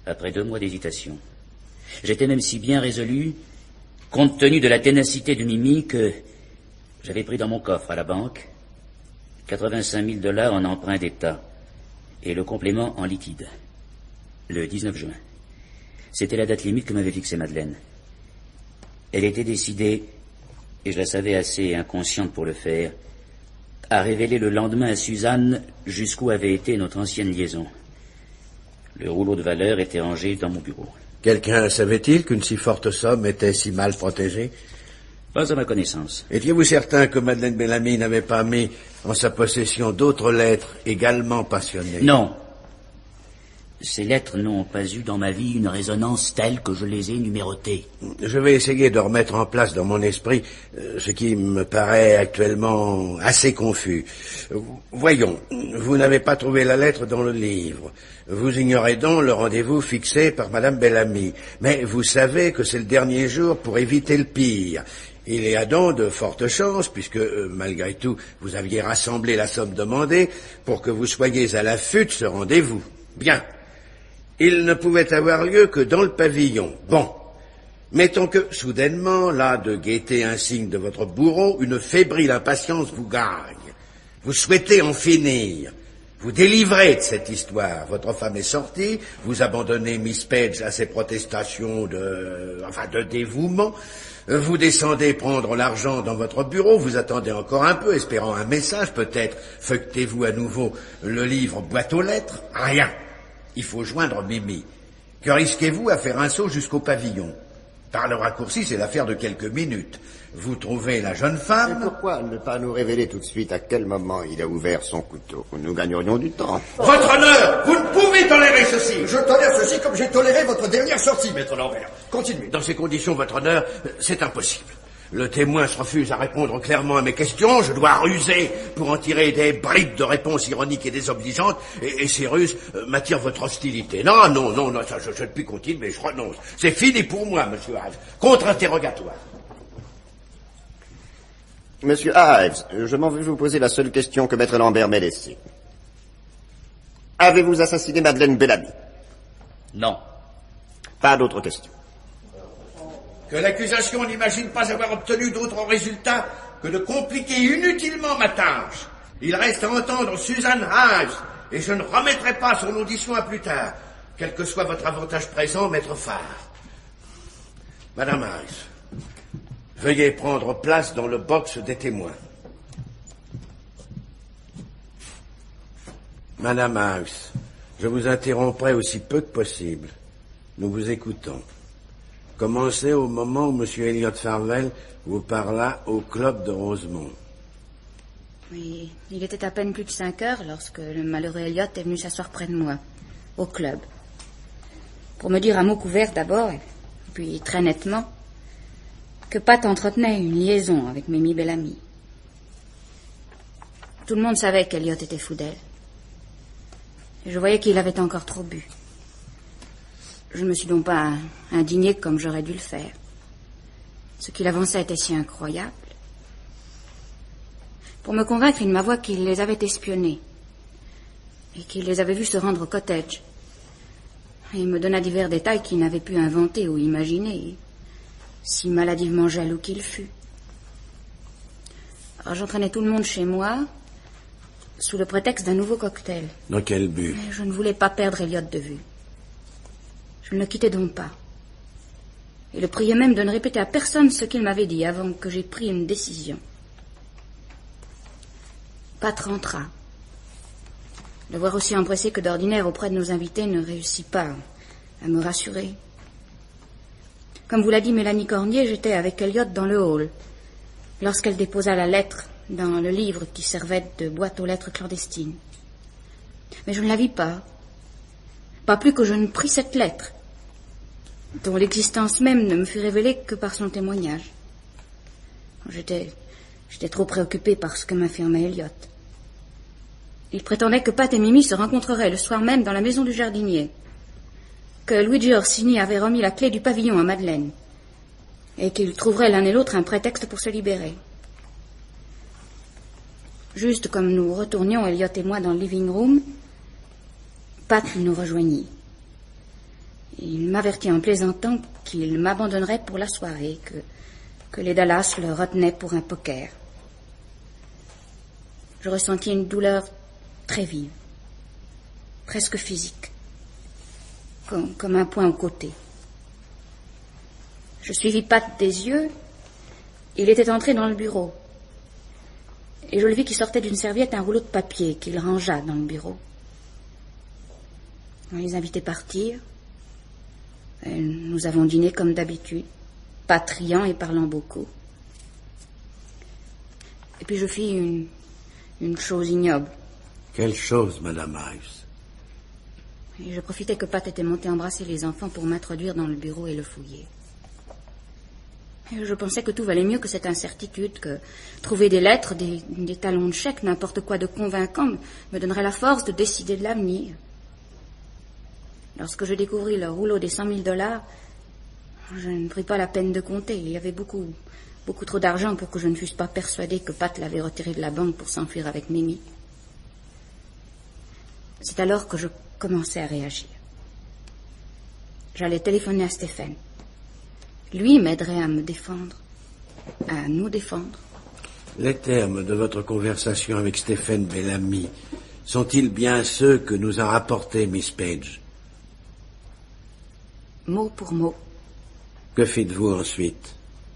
après deux mois d'hésitation. J'étais même si bien résolu, compte tenu de la ténacité de Mimi, que j'avais pris dans mon coffre à la banque quatre-vingt-cinq mille dollars en emprunt d'État et le complément en liquide, le dix-neuf juin. C'était la date limite que m'avait fixée Madeleine. Elle était décidée, et je la savais assez inconsciente pour le faire, à révéler le lendemain à Suzanne jusqu'où avait été notre ancienne liaison. Le rouleau de valeur était rangé dans mon bureau. Quelqu'un savait-il qu'une si forte somme était si mal protégée? Pas à ma connaissance. Étiez-vous certain que Madeleine Bellamy n'avait pas mis en sa possession d'autres lettres également passionnées? Non. Ces lettres n'ont pas eu dans ma vie une résonance telle que je les ai numérotées. Je vais essayer de remettre en place dans mon esprit euh, ce qui me paraît actuellement assez confus. Voyons, vous n'avez pas trouvé la lettre dans le livre. Vous ignorez donc le rendez-vous fixé par Madame Bellamy. Mais vous savez que c'est le dernier jour pour éviter le pire. Il y a donc de fortes chances, puisque, euh, malgré tout, vous aviez rassemblé la somme demandée pour que vous soyez à l'affût de ce rendez-vous. Bien. Il ne pouvait avoir lieu que dans le pavillon. Bon. Mettons que, soudainement, là, de guetter un signe de votre bourreau, une fébrile impatience vous gagne. Vous souhaitez en finir. Vous délivrez de cette histoire. Votre femme est sortie, vous abandonnez Miss Page à ses protestations de, enfin, de dévouement. Vous descendez prendre l'argent dans votre bureau, vous attendez encore un peu, espérant un message, peut-être feuilletez-vous à nouveau le livre boîte aux lettres. Rien. Il faut joindre Mimi. Que risquez-vous à faire un saut jusqu'au pavillon? Par le raccourci, c'est l'affaire de quelques minutes. Vous trouvez la jeune femme... Et pourquoi ne pas nous révéler tout de suite à quel moment il a ouvert son couteau? Nous gagnerions du temps. Votre honneur, vous ne pouvez tolérer ceci. Je tolère ceci comme j'ai toléré votre dernière sortie, maître Lambert. Continuez. Dans ces conditions, votre honneur, c'est impossible. Le témoin se refuse à répondre clairement à mes questions, je dois ruser pour en tirer des bribes de réponses ironiques et désobligeantes, et, et ces ruses euh, m'attirent votre hostilité. Non, non, non, non, ça, je, je ne puis continuer, mais je renonce. C'est fini pour moi, monsieur Ives. Contre-interrogatoire. Monsieur Ives, je m'en vais vous poser la seule question que maître Lambert m'ait laissée. Avez-vous assassiné Madeleine Bellamy? Non. Pas d'autres questions. Que l'accusation n'imagine pas avoir obtenu d'autres résultats que de compliquer inutilement ma tâche. Il reste à entendre Suzanne Ives, et je ne remettrai pas son audition à plus tard, quel que soit votre avantage présent, maître Phare. Madame Ives, veuillez prendre place dans le box des témoins. Madame Ives, je vous interromprai aussi peu que possible. Nous vous écoutons. Commencez au moment où M. Elliot Farwell vous parla au club de Rosemont. Oui, il était à peine plus de cinq heures lorsque le malheureux Elliot est venu s'asseoir près de moi, au club. Pour me dire à mots couverts d'abord, et puis très nettement, que Pat entretenait une liaison avec Mimi Bellamy. Tout le monde savait qu'Elliot était fou d'elle. Et je voyais qu'il avait encore trop bu. Je ne me suis donc pas indignée comme j'aurais dû le faire. Ce qu'il avançait était si incroyable. Pour me convaincre, il m'avoua qu'il les avait espionnés et qu'il les avait vus se rendre au cottage. Et il me donna divers détails qu'il n'avait pu inventer ou imaginer, si maladivement jaloux qu'il fût. Alors j'entraînais tout le monde chez moi, sous le prétexte d'un nouveau cocktail. Dans quel but? Mais je ne voulais pas perdre Elliot de vue. Je ne le quittais donc pas. Et le priais même de ne répéter à personne ce qu'il m'avait dit avant que j'aie pris une décision. Pat rentra. Le voir aussi empressé que d'ordinaire auprès de nos invités ne réussit pas à me rassurer. Comme vous l'a dit Mélanie Cornier, j'étais avec Elliot dans le hall, lorsqu'elle déposa la lettre dans le livre qui servait de boîte aux lettres clandestine. Mais je ne la vis pas. Pas plus que je ne pris cette lettre, dont l'existence même ne me fut révélée que par son témoignage. J'étais, j'étais trop préoccupée par ce que m'affirmait Elliot. Il prétendait que Pat et Mimi se rencontreraient le soir même dans la maison du jardinier, que Luigi Orsini avait remis la clé du pavillon à Madeleine, et qu'ils trouveraient l'un et l'autre un prétexte pour se libérer. Juste comme nous retournions, Elliot et moi, dans le living room, Pat nous rejoignit. Il m'avertit en plaisantant qu'il m'abandonnerait pour la soirée, que, que les Dallas le retenaient pour un poker. Je ressentis une douleur très vive, presque physique, comme, comme un point au côté. Je suivis Pat des yeux. Il était entré dans le bureau. Et je le vis qui sortait d'une serviette un rouleau de papier qu'il rangea dans le bureau. On les invitait partir. Et nous avons dîné comme d'habitude, Pat riant et parlant beaucoup. Et puis je fis une, une chose ignoble. Quelle chose, Madame Ives? Et je profitais que Pat était monté embrasser les enfants pour m'introduire dans le bureau et le fouiller. Et je pensais que tout valait mieux que cette incertitude, que trouver des lettres, des, des talons de chèque, n'importe quoi de convaincant, me donnerait la force de décider de l'avenir. Lorsque je découvris le rouleau des cent mille dollars, je ne pris pas la peine de compter. Il y avait beaucoup, beaucoup trop d'argent pour que je ne fusse pas persuadée que Pat l'avait retiré de la banque pour s'enfuir avec Mimi. C'est alors que je commençais à réagir. J'allais téléphoner à Stephen. Lui m'aiderait à me défendre, à nous défendre. Les termes de votre conversation avec Stephen Bellamy sont-ils bien ceux que nous a rapportés Miss Page? Mot pour mot. Que fîtes-vous ensuite?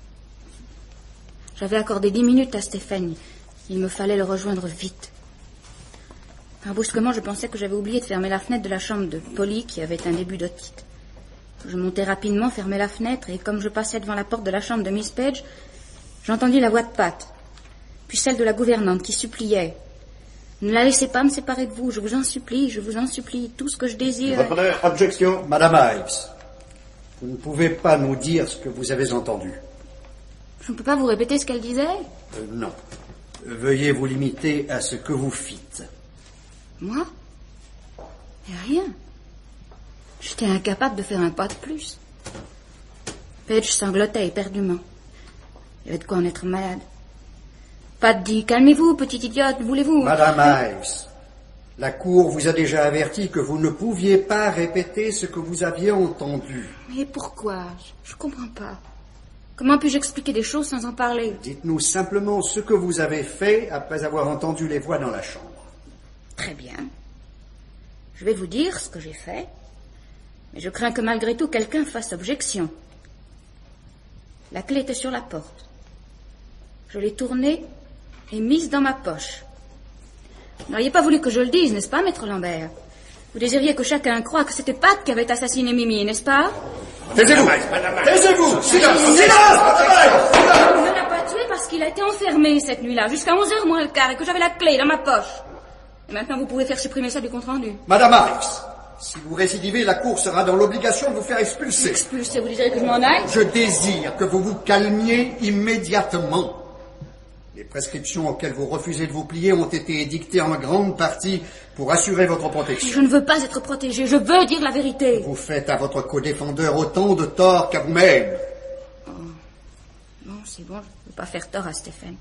J'avais accordé dix minutes à Stephen. Il me fallait le rejoindre vite. Alors, brusquement, je pensais que j'avais oublié de fermer la fenêtre de la chambre de Polly qui avait un début d'otite. Je montai rapidement, fermai la fenêtre, et comme je passais devant la porte de la chambre de Miss Page, j'entendis la voix de Pat, puis celle de la gouvernante qui suppliait. « Ne la laissez pas me séparer de vous, je vous en supplie, je vous en supplie, tout ce que je désire... » Votre honneur, objection. Madame Ives, vous ne pouvez pas nous dire ce que vous avez entendu. Je ne peux pas vous répéter ce qu'elle disait? euh, Non. Veuillez vous limiter à ce que vous fîtes. Moi? Et rien. J'étais incapable de faire un pas de plus. Page sanglotait éperdument. Il y avait de quoi en être malade. Pat dit, calmez-vous, petite idiote, voulez-vous... Madame Ives, la Cour vous a déjà averti que vous ne pouviez pas répéter ce que vous aviez entendu. Mais pourquoi? Je, je comprends pas. Comment puis-je expliquer des choses sans en parler? Dites-nous simplement ce que vous avez fait après avoir entendu les voix dans la chambre. Très bien. Je vais vous dire ce que j'ai fait. Mais je crains que malgré tout, quelqu'un fasse objection. La clé était sur la porte. Je l'ai tournée et mise dans ma poche. Vous n'auriez pas voulu que je le dise, n'est-ce pas, maître Lambert? Vous désiriez que chacun croie que c'était Pat qui avait assassiné Mimi, n'est-ce pas? Taisez-vous! Taisez-vous! Silence! Silence! On ne l'a pas tué parce qu'il a été enfermé cette nuit-là, jusqu'à onze heures moins le quart, et que j'avais la clé dans ma poche. Et maintenant, vous pouvez faire supprimer ça du compte-rendu. Madame Ives, si vous récidivez, la Cour sera dans l'obligation de vous faire expulser. Expulser, vous désirez que je m'en aille? Je désire que vous vous calmiez immédiatement. Les prescriptions auxquelles vous refusez de vous plier ont été édictées en grande partie pour assurer votre protection. Je ne veux pas être protégée, je veux dire la vérité. Vous faites à votre co-défendeur autant de tort qu'à vous-même. Oh. Bon, c'est bon, je ne veux pas faire tort à Stephen.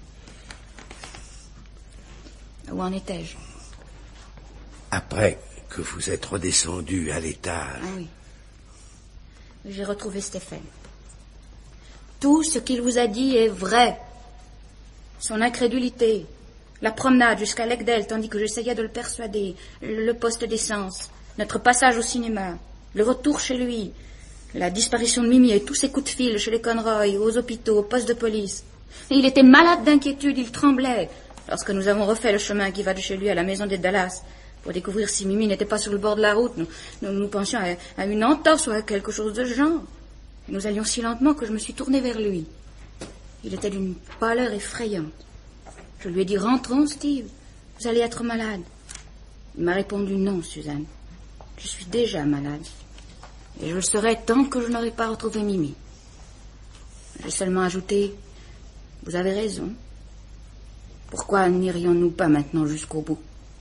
Où en étais-je? Après que vous êtes redescendu à l'étage. Ah oui. J'ai retrouvé Stephen. Tout ce qu'il vous a dit est vrai. Son incrédulité, la promenade jusqu'à Legdale tandis que j'essayais de le persuader, le poste d'essence, notre passage au cinéma, le retour chez lui, la disparition de Mimi et tous ses coups de fil chez les Conroy, aux hôpitaux, au poste de police. Et il était malade d'inquiétude, il tremblait lorsque nous avons refait le chemin qui va de chez lui à la maison des Dallas pour découvrir si Mimi n'était pas sur le bord de la route. Nous nous, nous pensions à, à une entorse ou à quelque chose de ce genre. Et nous allions si lentement que je me suis tournée vers lui. Il était d'une pâleur effrayante. Je lui ai dit, rentrons, Steve. Vous allez être malade. Il m'a répondu, non, Suzanne. Je suis déjà malade. Et je le serai tant que je n'aurai pas retrouvé Mimi. J'ai seulement ajouté, vous avez raison. Pourquoi n'irions-nous pas maintenant jusqu'au bout?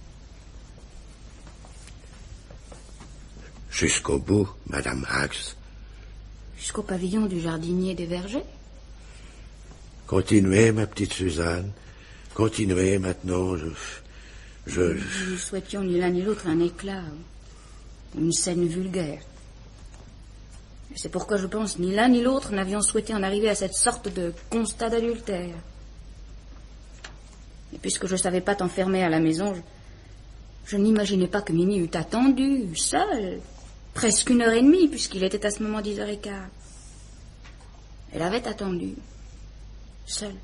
Jusqu'au bout, Madame Ives. Jusqu'au pavillon du jardinier des vergers? Continuez, ma petite Suzanne. Continuez maintenant. Je... je... Nous souhaitions ni l'un ni l'autre un éclat, une scène vulgaire. C'est pourquoi je pense ni l'un ni l'autre n'avions souhaité en arriver à cette sorte de constat d'adultère. Et puisque je ne savais pas t'enfermer à la maison, je, je n'imaginais pas que Mimi eût attendu, seule, presque une heure et demie, puisqu'il était à ce moment dix heures et quart. Elle avait attendu, seule.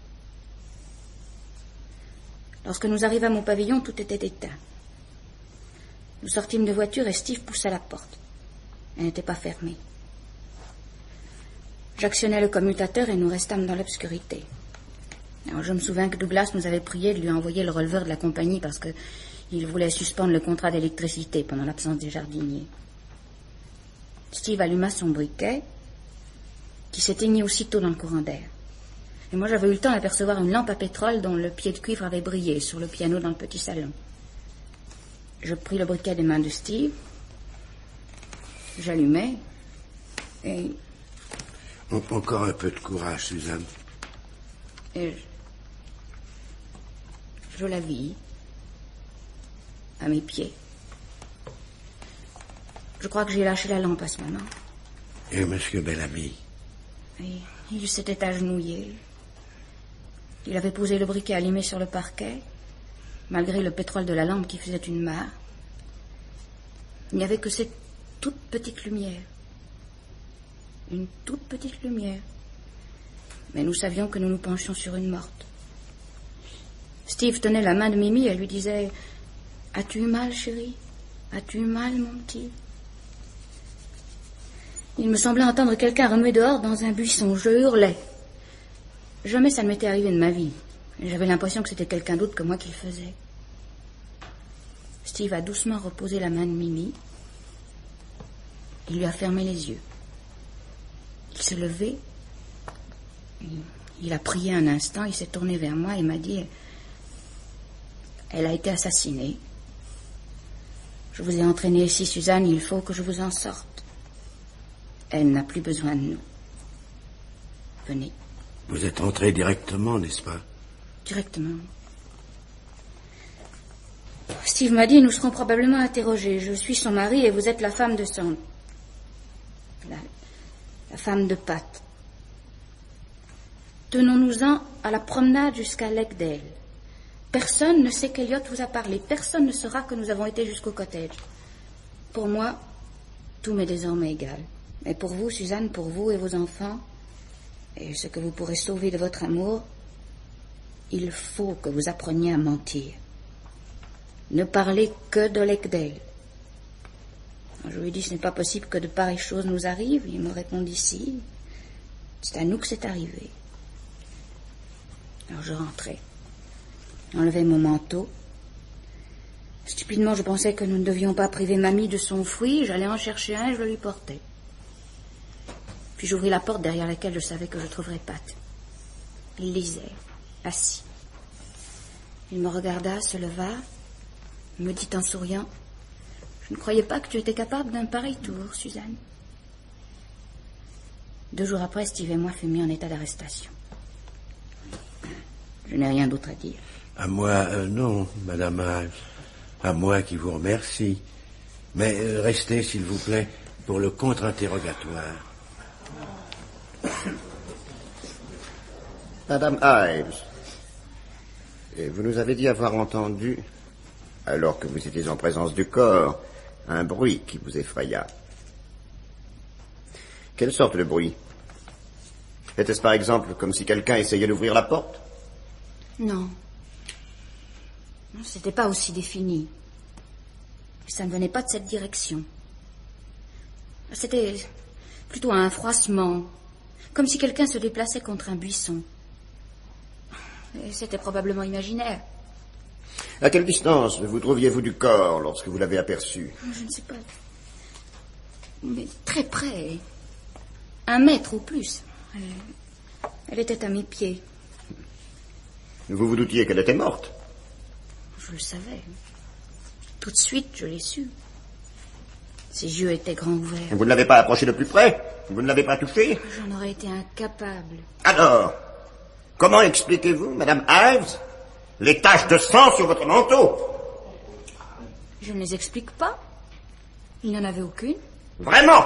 Lorsque nous arrivâmes au pavillon, tout était éteint. Nous sortîmes de voiture et Steve poussa la porte. Elle n'était pas fermée. J'actionnai le commutateur et nous restâmes dans l'obscurité. Alors, je me souviens que Douglas nous avait prié de lui envoyer le releveur de la compagnie parce que il voulait suspendre le contrat d'électricité pendant l'absence des jardiniers. Steve alluma son briquet, qui s'éteignit aussitôt dans le courant d'air. Et moi, j'avais eu le temps d'apercevoir une lampe à pétrole dont le pied de cuivre avait brillé sur le piano dans le petit salon. Je pris le briquet des mains de Steve, j'allumai, et... Encore un peu de courage, Suzanne. Et je, je la vis à mes pieds. Je crois que j'ai lâché la lampe à ce moment. Et Monsieur Bellamy? Et il s'était agenouillé. Il avait posé le briquet allumé sur le parquet, malgré le pétrole de la lampe qui faisait une mare. Il n'y avait que cette toute petite lumière. Une toute petite lumière. Mais nous savions que nous nous penchions sur une morte. Steve tenait la main de Mimi et lui disait « As-tu eu mal, chérie? As-tu eu mal, mon petit ?» Il me semblait entendre quelqu'un remuer dehors dans un buisson. Je hurlais. Jamais ça ne m'était arrivé de ma vie. J'avais l'impression que c'était quelqu'un d'autre que moi qui le faisait. Steve a doucement reposé la main de Mimi. Il lui a fermé les yeux. Il s'est levé. Il a prié un instant. Il s'est tourné vers moi et m'a dit « Elle a été assassinée. Je vous ai entraîné ici, Suzanne. Il faut que je vous en sorte. Elle n'a plus besoin de nous. Venez. » Vous êtes entré directement, n'est-ce pas? Directement. Steve m'a dit, nous serons probablement interrogés. Je suis son mari et vous êtes la femme de son... La, la femme de Pat. Tenons-nous-en à la promenade jusqu'à Lakedale. Personne ne sait qu'Eliot vous a parlé. Personne ne saura que nous avons été jusqu'au cottage. Pour moi, tout m'est désormais égal. Mais pour vous, Suzanne, pour vous et vos enfants, et ce que vous pourrez sauver de votre amour, il faut que vous appreniez à mentir. Ne parlez que de Lakedale. Je lui ai dit, ce n'est pas possible que de pareilles choses nous arrivent. Il me répondit, si. C'est à nous que c'est arrivé. Alors je rentrai. J'enlevai mon manteau. Stupidement, je pensais que nous ne devions pas priver mamie de son fruit. J'allais en chercher un et je le lui portais. Puis j'ouvris la porte derrière laquelle je savais que je trouverais Pat. Il lisait, assis. Il me regarda, se leva, me dit en souriant, « Je ne croyais pas que tu étais capable d'un pareil tour, Suzanne. » Deux jours après, Steve et moi fûmes mis en état d'arrestation. Je n'ai rien d'autre à dire. À moi, euh, non, Madame Ives. À moi qui vous remercie. Mais euh, restez, s'il vous plaît, pour le contre-interrogatoire. Madame Ives, et vous nous avez dit avoir entendu, alors que vous étiez en présence du corps, un bruit qui vous effraya. Quelle sorte de bruit? Était-ce par exemple comme si quelqu'un essayait d'ouvrir la porte? Non. Non, c'était pas aussi défini. Ça ne venait pas de cette direction. C'était plutôt un froissement, comme si quelqu'un se déplaçait contre un buisson. Et c'était probablement imaginaire. À quelle distance vous trouviez-vous du corps lorsque vous l'avez aperçu? Je ne sais pas. Mais très près. Un mètre ou plus. Elle, elle était à mes pieds. Vous vous doutiez qu'elle était morte? Je le savais. Tout de suite, je l'ai su. Ses yeux étaient grands ouverts. Vous ne l'avez pas approché de plus près? Vous ne l'avez pas touché? J'en aurais été incapable. Alors, comment expliquez-vous, Madame Ives, les taches de sang sur votre manteau? Je ne les explique pas. Il n'y en avait aucune. Vraiment?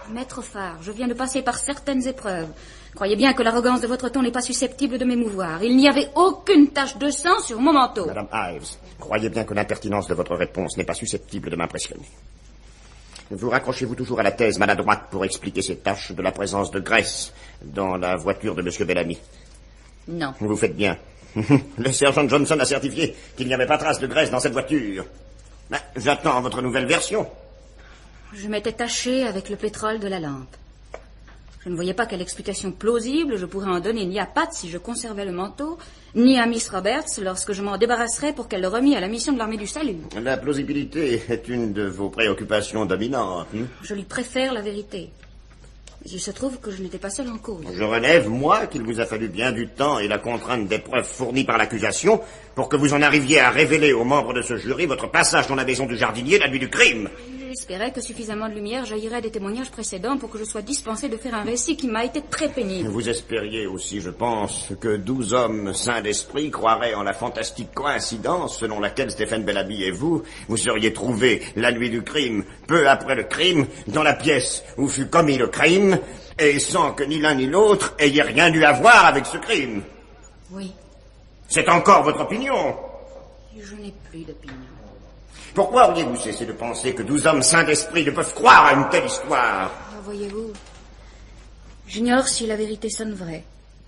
Maître Phare, je viens de passer par certaines épreuves. Croyez bien que l'arrogance de votre ton n'est pas susceptible de m'émouvoir. Il n'y avait aucune tache de sang sur mon manteau. Madame Ives, croyez bien que l'impertinence de votre réponse n'est pas susceptible de m'impressionner. Vous raccrochez-vous toujours à la thèse maladroite pour expliquer ces taches de la présence de graisse dans la voiture de Monsieur Bellamy? Non. Vous vous faites bien. Le sergent Johnson a certifié qu'il n'y avait pas trace de graisse dans cette voiture. Ben, j'attends votre nouvelle version. Je m'étais taché avec le pétrole de la lampe. Je ne voyais pas quelle explication plausible je pourrais en donner ni à Pat si je conservais le manteau, ni à Miss Roberts lorsque je m'en débarrasserais pour qu'elle le remît à la mission de l'armée du salut. La plausibilité est une de vos préoccupations dominantes. Hein? Je lui préfère la vérité. Mais il se trouve que je n'étais pas seul en cause. Je relève, moi, qu'il vous a fallu bien du temps et la contrainte des preuves fournies par l'accusation pour que vous en arriviez à révéler aux membres de ce jury votre passage dans la maison du jardinier la nuit du crime. J'espérais que suffisamment de lumière jaillirait des témoignages précédents pour que je sois dispensé de faire un récit qui m'a été très pénible. Vous espériez aussi, je pense, que douze hommes sains d'esprit croiraient en la fantastique coïncidence selon laquelle Stephen Bellamy et vous, vous seriez trouvés la nuit du crime, peu après le crime, dans la pièce où fut commis le crime, et sans que ni l'un ni l'autre ayez rien eu à voir avec ce crime. Oui. C'est encore votre opinion. Je n'ai plus d'opinion. Pourquoi auriez-vous cessé de penser que douze hommes sains d'esprit ne peuvent croire à une telle histoire? Ah, voyez-vous, j'ignore si la vérité sonne vraie.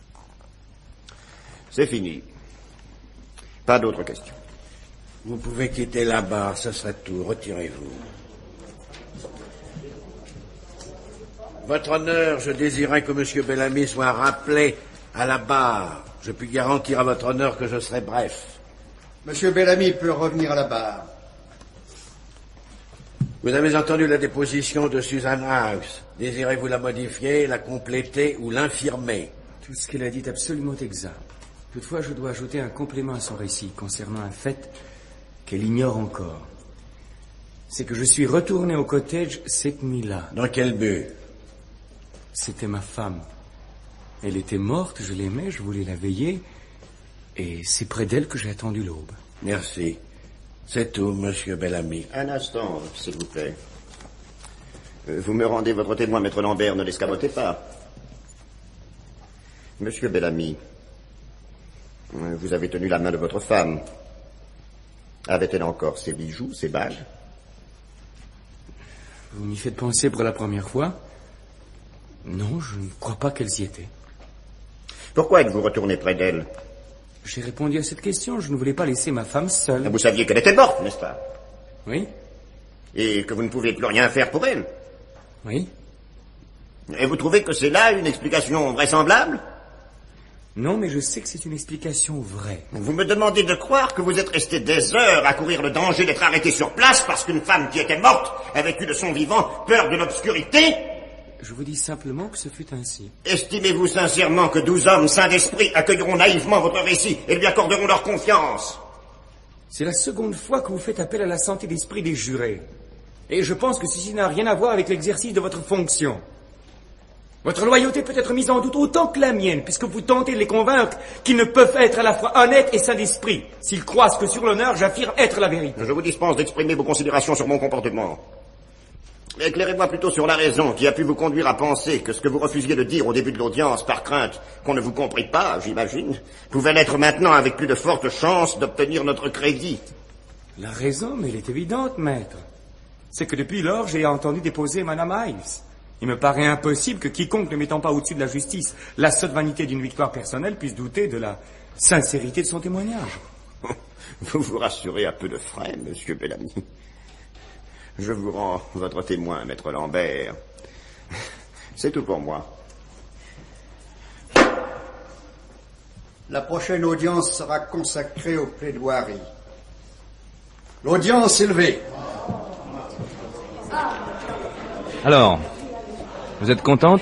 C'est fini. Pas d'autres questions. Vous pouvez quitter la barre, ce serait tout. Retirez-vous. Votre honneur, je désirais que M. Bellamy soit rappelé à la barre. Je puis garantir à votre honneur que je serai bref. M. Bellamy peut revenir à la barre. Vous avez entendu la déposition de Susan House. Désirez-vous la modifier, la compléter ou l'infirmer? Tout ce qu'elle a dit est absolument exact. Toutefois, je dois ajouter un complément à son récit concernant un fait qu'elle ignore encore. C'est que je suis retourné au cottage cette nuit-là. Dans quel but? C'était ma femme. Elle était morte, je l'aimais, je voulais la veiller, et c'est près d'elle que j'ai attendu l'aube. Merci. C'est tout, Monsieur Bellamy. Un instant, s'il vous plaît. Vous me rendez votre témoin, Maître Lambert, ne l'escamotez pas. Monsieur Bellamy, vous avez tenu la main de votre femme. Avait-elle encore ses bijoux, ses bagues? Vous m'y faites penser pour la première fois? Non, je ne crois pas qu'elles y étaient. Pourquoi êtes-vous retourné près d'elle? J'ai répondu à cette question. Je ne voulais pas laisser ma femme seule. Vous saviez qu'elle était morte, n'est-ce pas? Oui. Et que vous ne pouviez plus rien faire pour elle? Oui. Et vous trouvez que c'est là une explication vraisemblable? Non, mais je sais que c'est une explication vraie. Vous me demandez de croire que vous êtes resté des heures à courir le danger d'être arrêté sur place parce qu'une femme qui était morte avait eu de son vivant peur de l'obscurité? Je vous dis simplement que ce fut ainsi. Estimez-vous sincèrement que douze hommes sains d'esprit accueilleront naïvement votre récit et lui accorderont leur confiance? C'est la seconde fois que vous faites appel à la santé d'esprit des jurés. Et je pense que ceci n'a rien à voir avec l'exercice de votre fonction. Votre loyauté peut être mise en doute autant que la mienne, puisque vous tentez de les convaincre qu'ils ne peuvent être à la fois honnêtes et sains d'esprit, s'ils croient que sur l'honneur, j'affirme être la vérité. Je vous dispense d'exprimer vos considérations sur mon comportement. Éclairez-moi plutôt sur la raison qui a pu vous conduire à penser que ce que vous refusiez de dire au début de l'audience, par crainte qu'on ne vous comprit pas, j'imagine, pouvait l'être maintenant avec plus de fortes chances d'obtenir notre crédit. La raison, mais elle est évidente, maître. C'est que depuis lors, j'ai entendu déposer Madame Ives. Il me paraît impossible que quiconque ne mettant pas au-dessus de la justice la sotte vanité d'une victoire personnelle puisse douter de la sincérité de son témoignage. Vous vous rassurez à peu de frais, Monsieur Bellamy. Je vous rends votre témoin, Maître Lambert. C'est tout pour moi. La prochaine audience sera consacrée aux plaidoiries. L'audience est levée. Alors, vous êtes contente?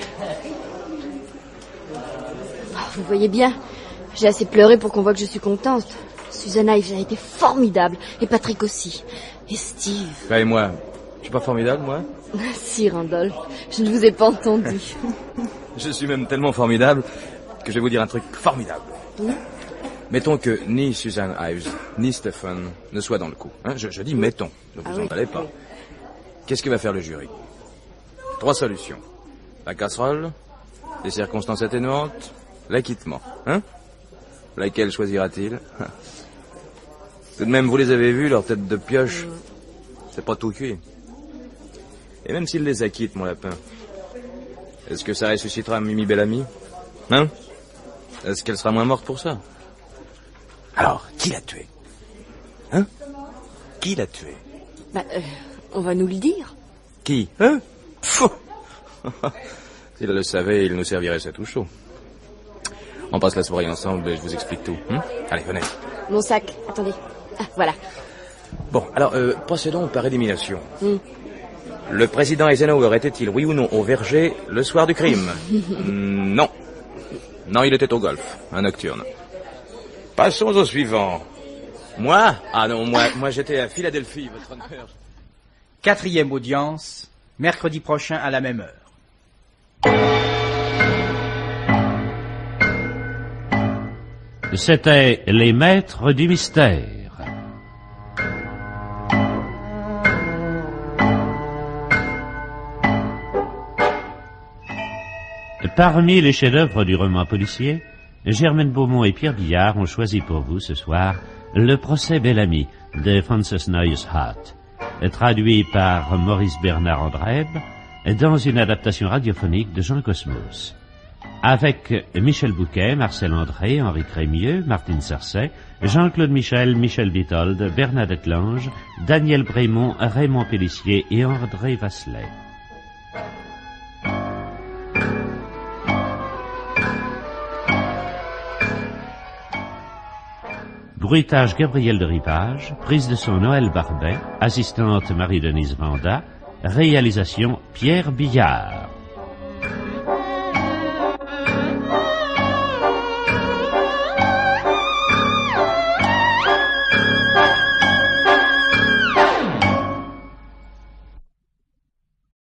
Vous voyez bien, j'ai assez pleuré pour qu'on voit que je suis contente. Susan Ives a été formidable, et Patrick aussi. Et Steve. Bah et moi, je suis pas formidable, moi? Si, Randolph, je ne vous ai pas entendu. Je suis même tellement formidable que je vais vous dire un truc formidable. Oui. Mettons que ni Susan Ives, ni Stephen ne soient dans le coup. Hein, je, je dis mettons, ne vous ah emballez oui, pas. oui. Qu'est-ce que va faire le jury? Trois solutions. La casserole, les circonstances atténuantes, l'acquittement. Hein? Laquelle choisira-t-il? Tout de même, vous les avez vus, leurs têtes de pioche. C'est pas tout cuit. Et même s'il les acquitte, mon lapin, est-ce que ça ressuscitera Mimi Bellamy? Hein? Est-ce qu'elle sera moins morte pour ça? Alors, qui l'a tué? Hein? Qui l'a tué? Bah, euh, on va nous le dire. Qui? Hein? Pfff. S'il le savait, il nous servirait ça tout chaud. On passe la soirée ensemble et je vous explique tout. Hein? Allez, venez. Mon sac, attendez. Ah, voilà. Bon, alors, euh, procédons par élimination. Mm. Le président Eisenhower était-il, oui ou non, au verger le soir du crime? mm, Non. Non, il était au golf, un nocturne. Passons au suivant. Moi? Ah non, moi, moi j'étais à Philadelphie, votre honneur. Quatrième audience, mercredi prochain à la même heure. C'étaient les maîtres du mystère. Parmi les chefs-d'œuvre du roman policier, Germaine Beaumont et Pierre Billard ont choisi pour vous ce soir Le procès Bellamy de Frances Noyes Hart, traduit par Maurice Bernard Andrèbe dans une adaptation radiophonique de Jean Cosmos. Avec Michel Bouquet, Marcel André, Henri Crémieux, Martine Sarcey, Jean-Claude Michel, Michel Vitold, Bernadette Lange, Daniel Brémond, Raymond Pélissier et André Vasselet. Bruitage Gabriel de Ripage, prise de son Noël Barbet, assistante Marie-Denise Vanda, réalisation Pierre Billard.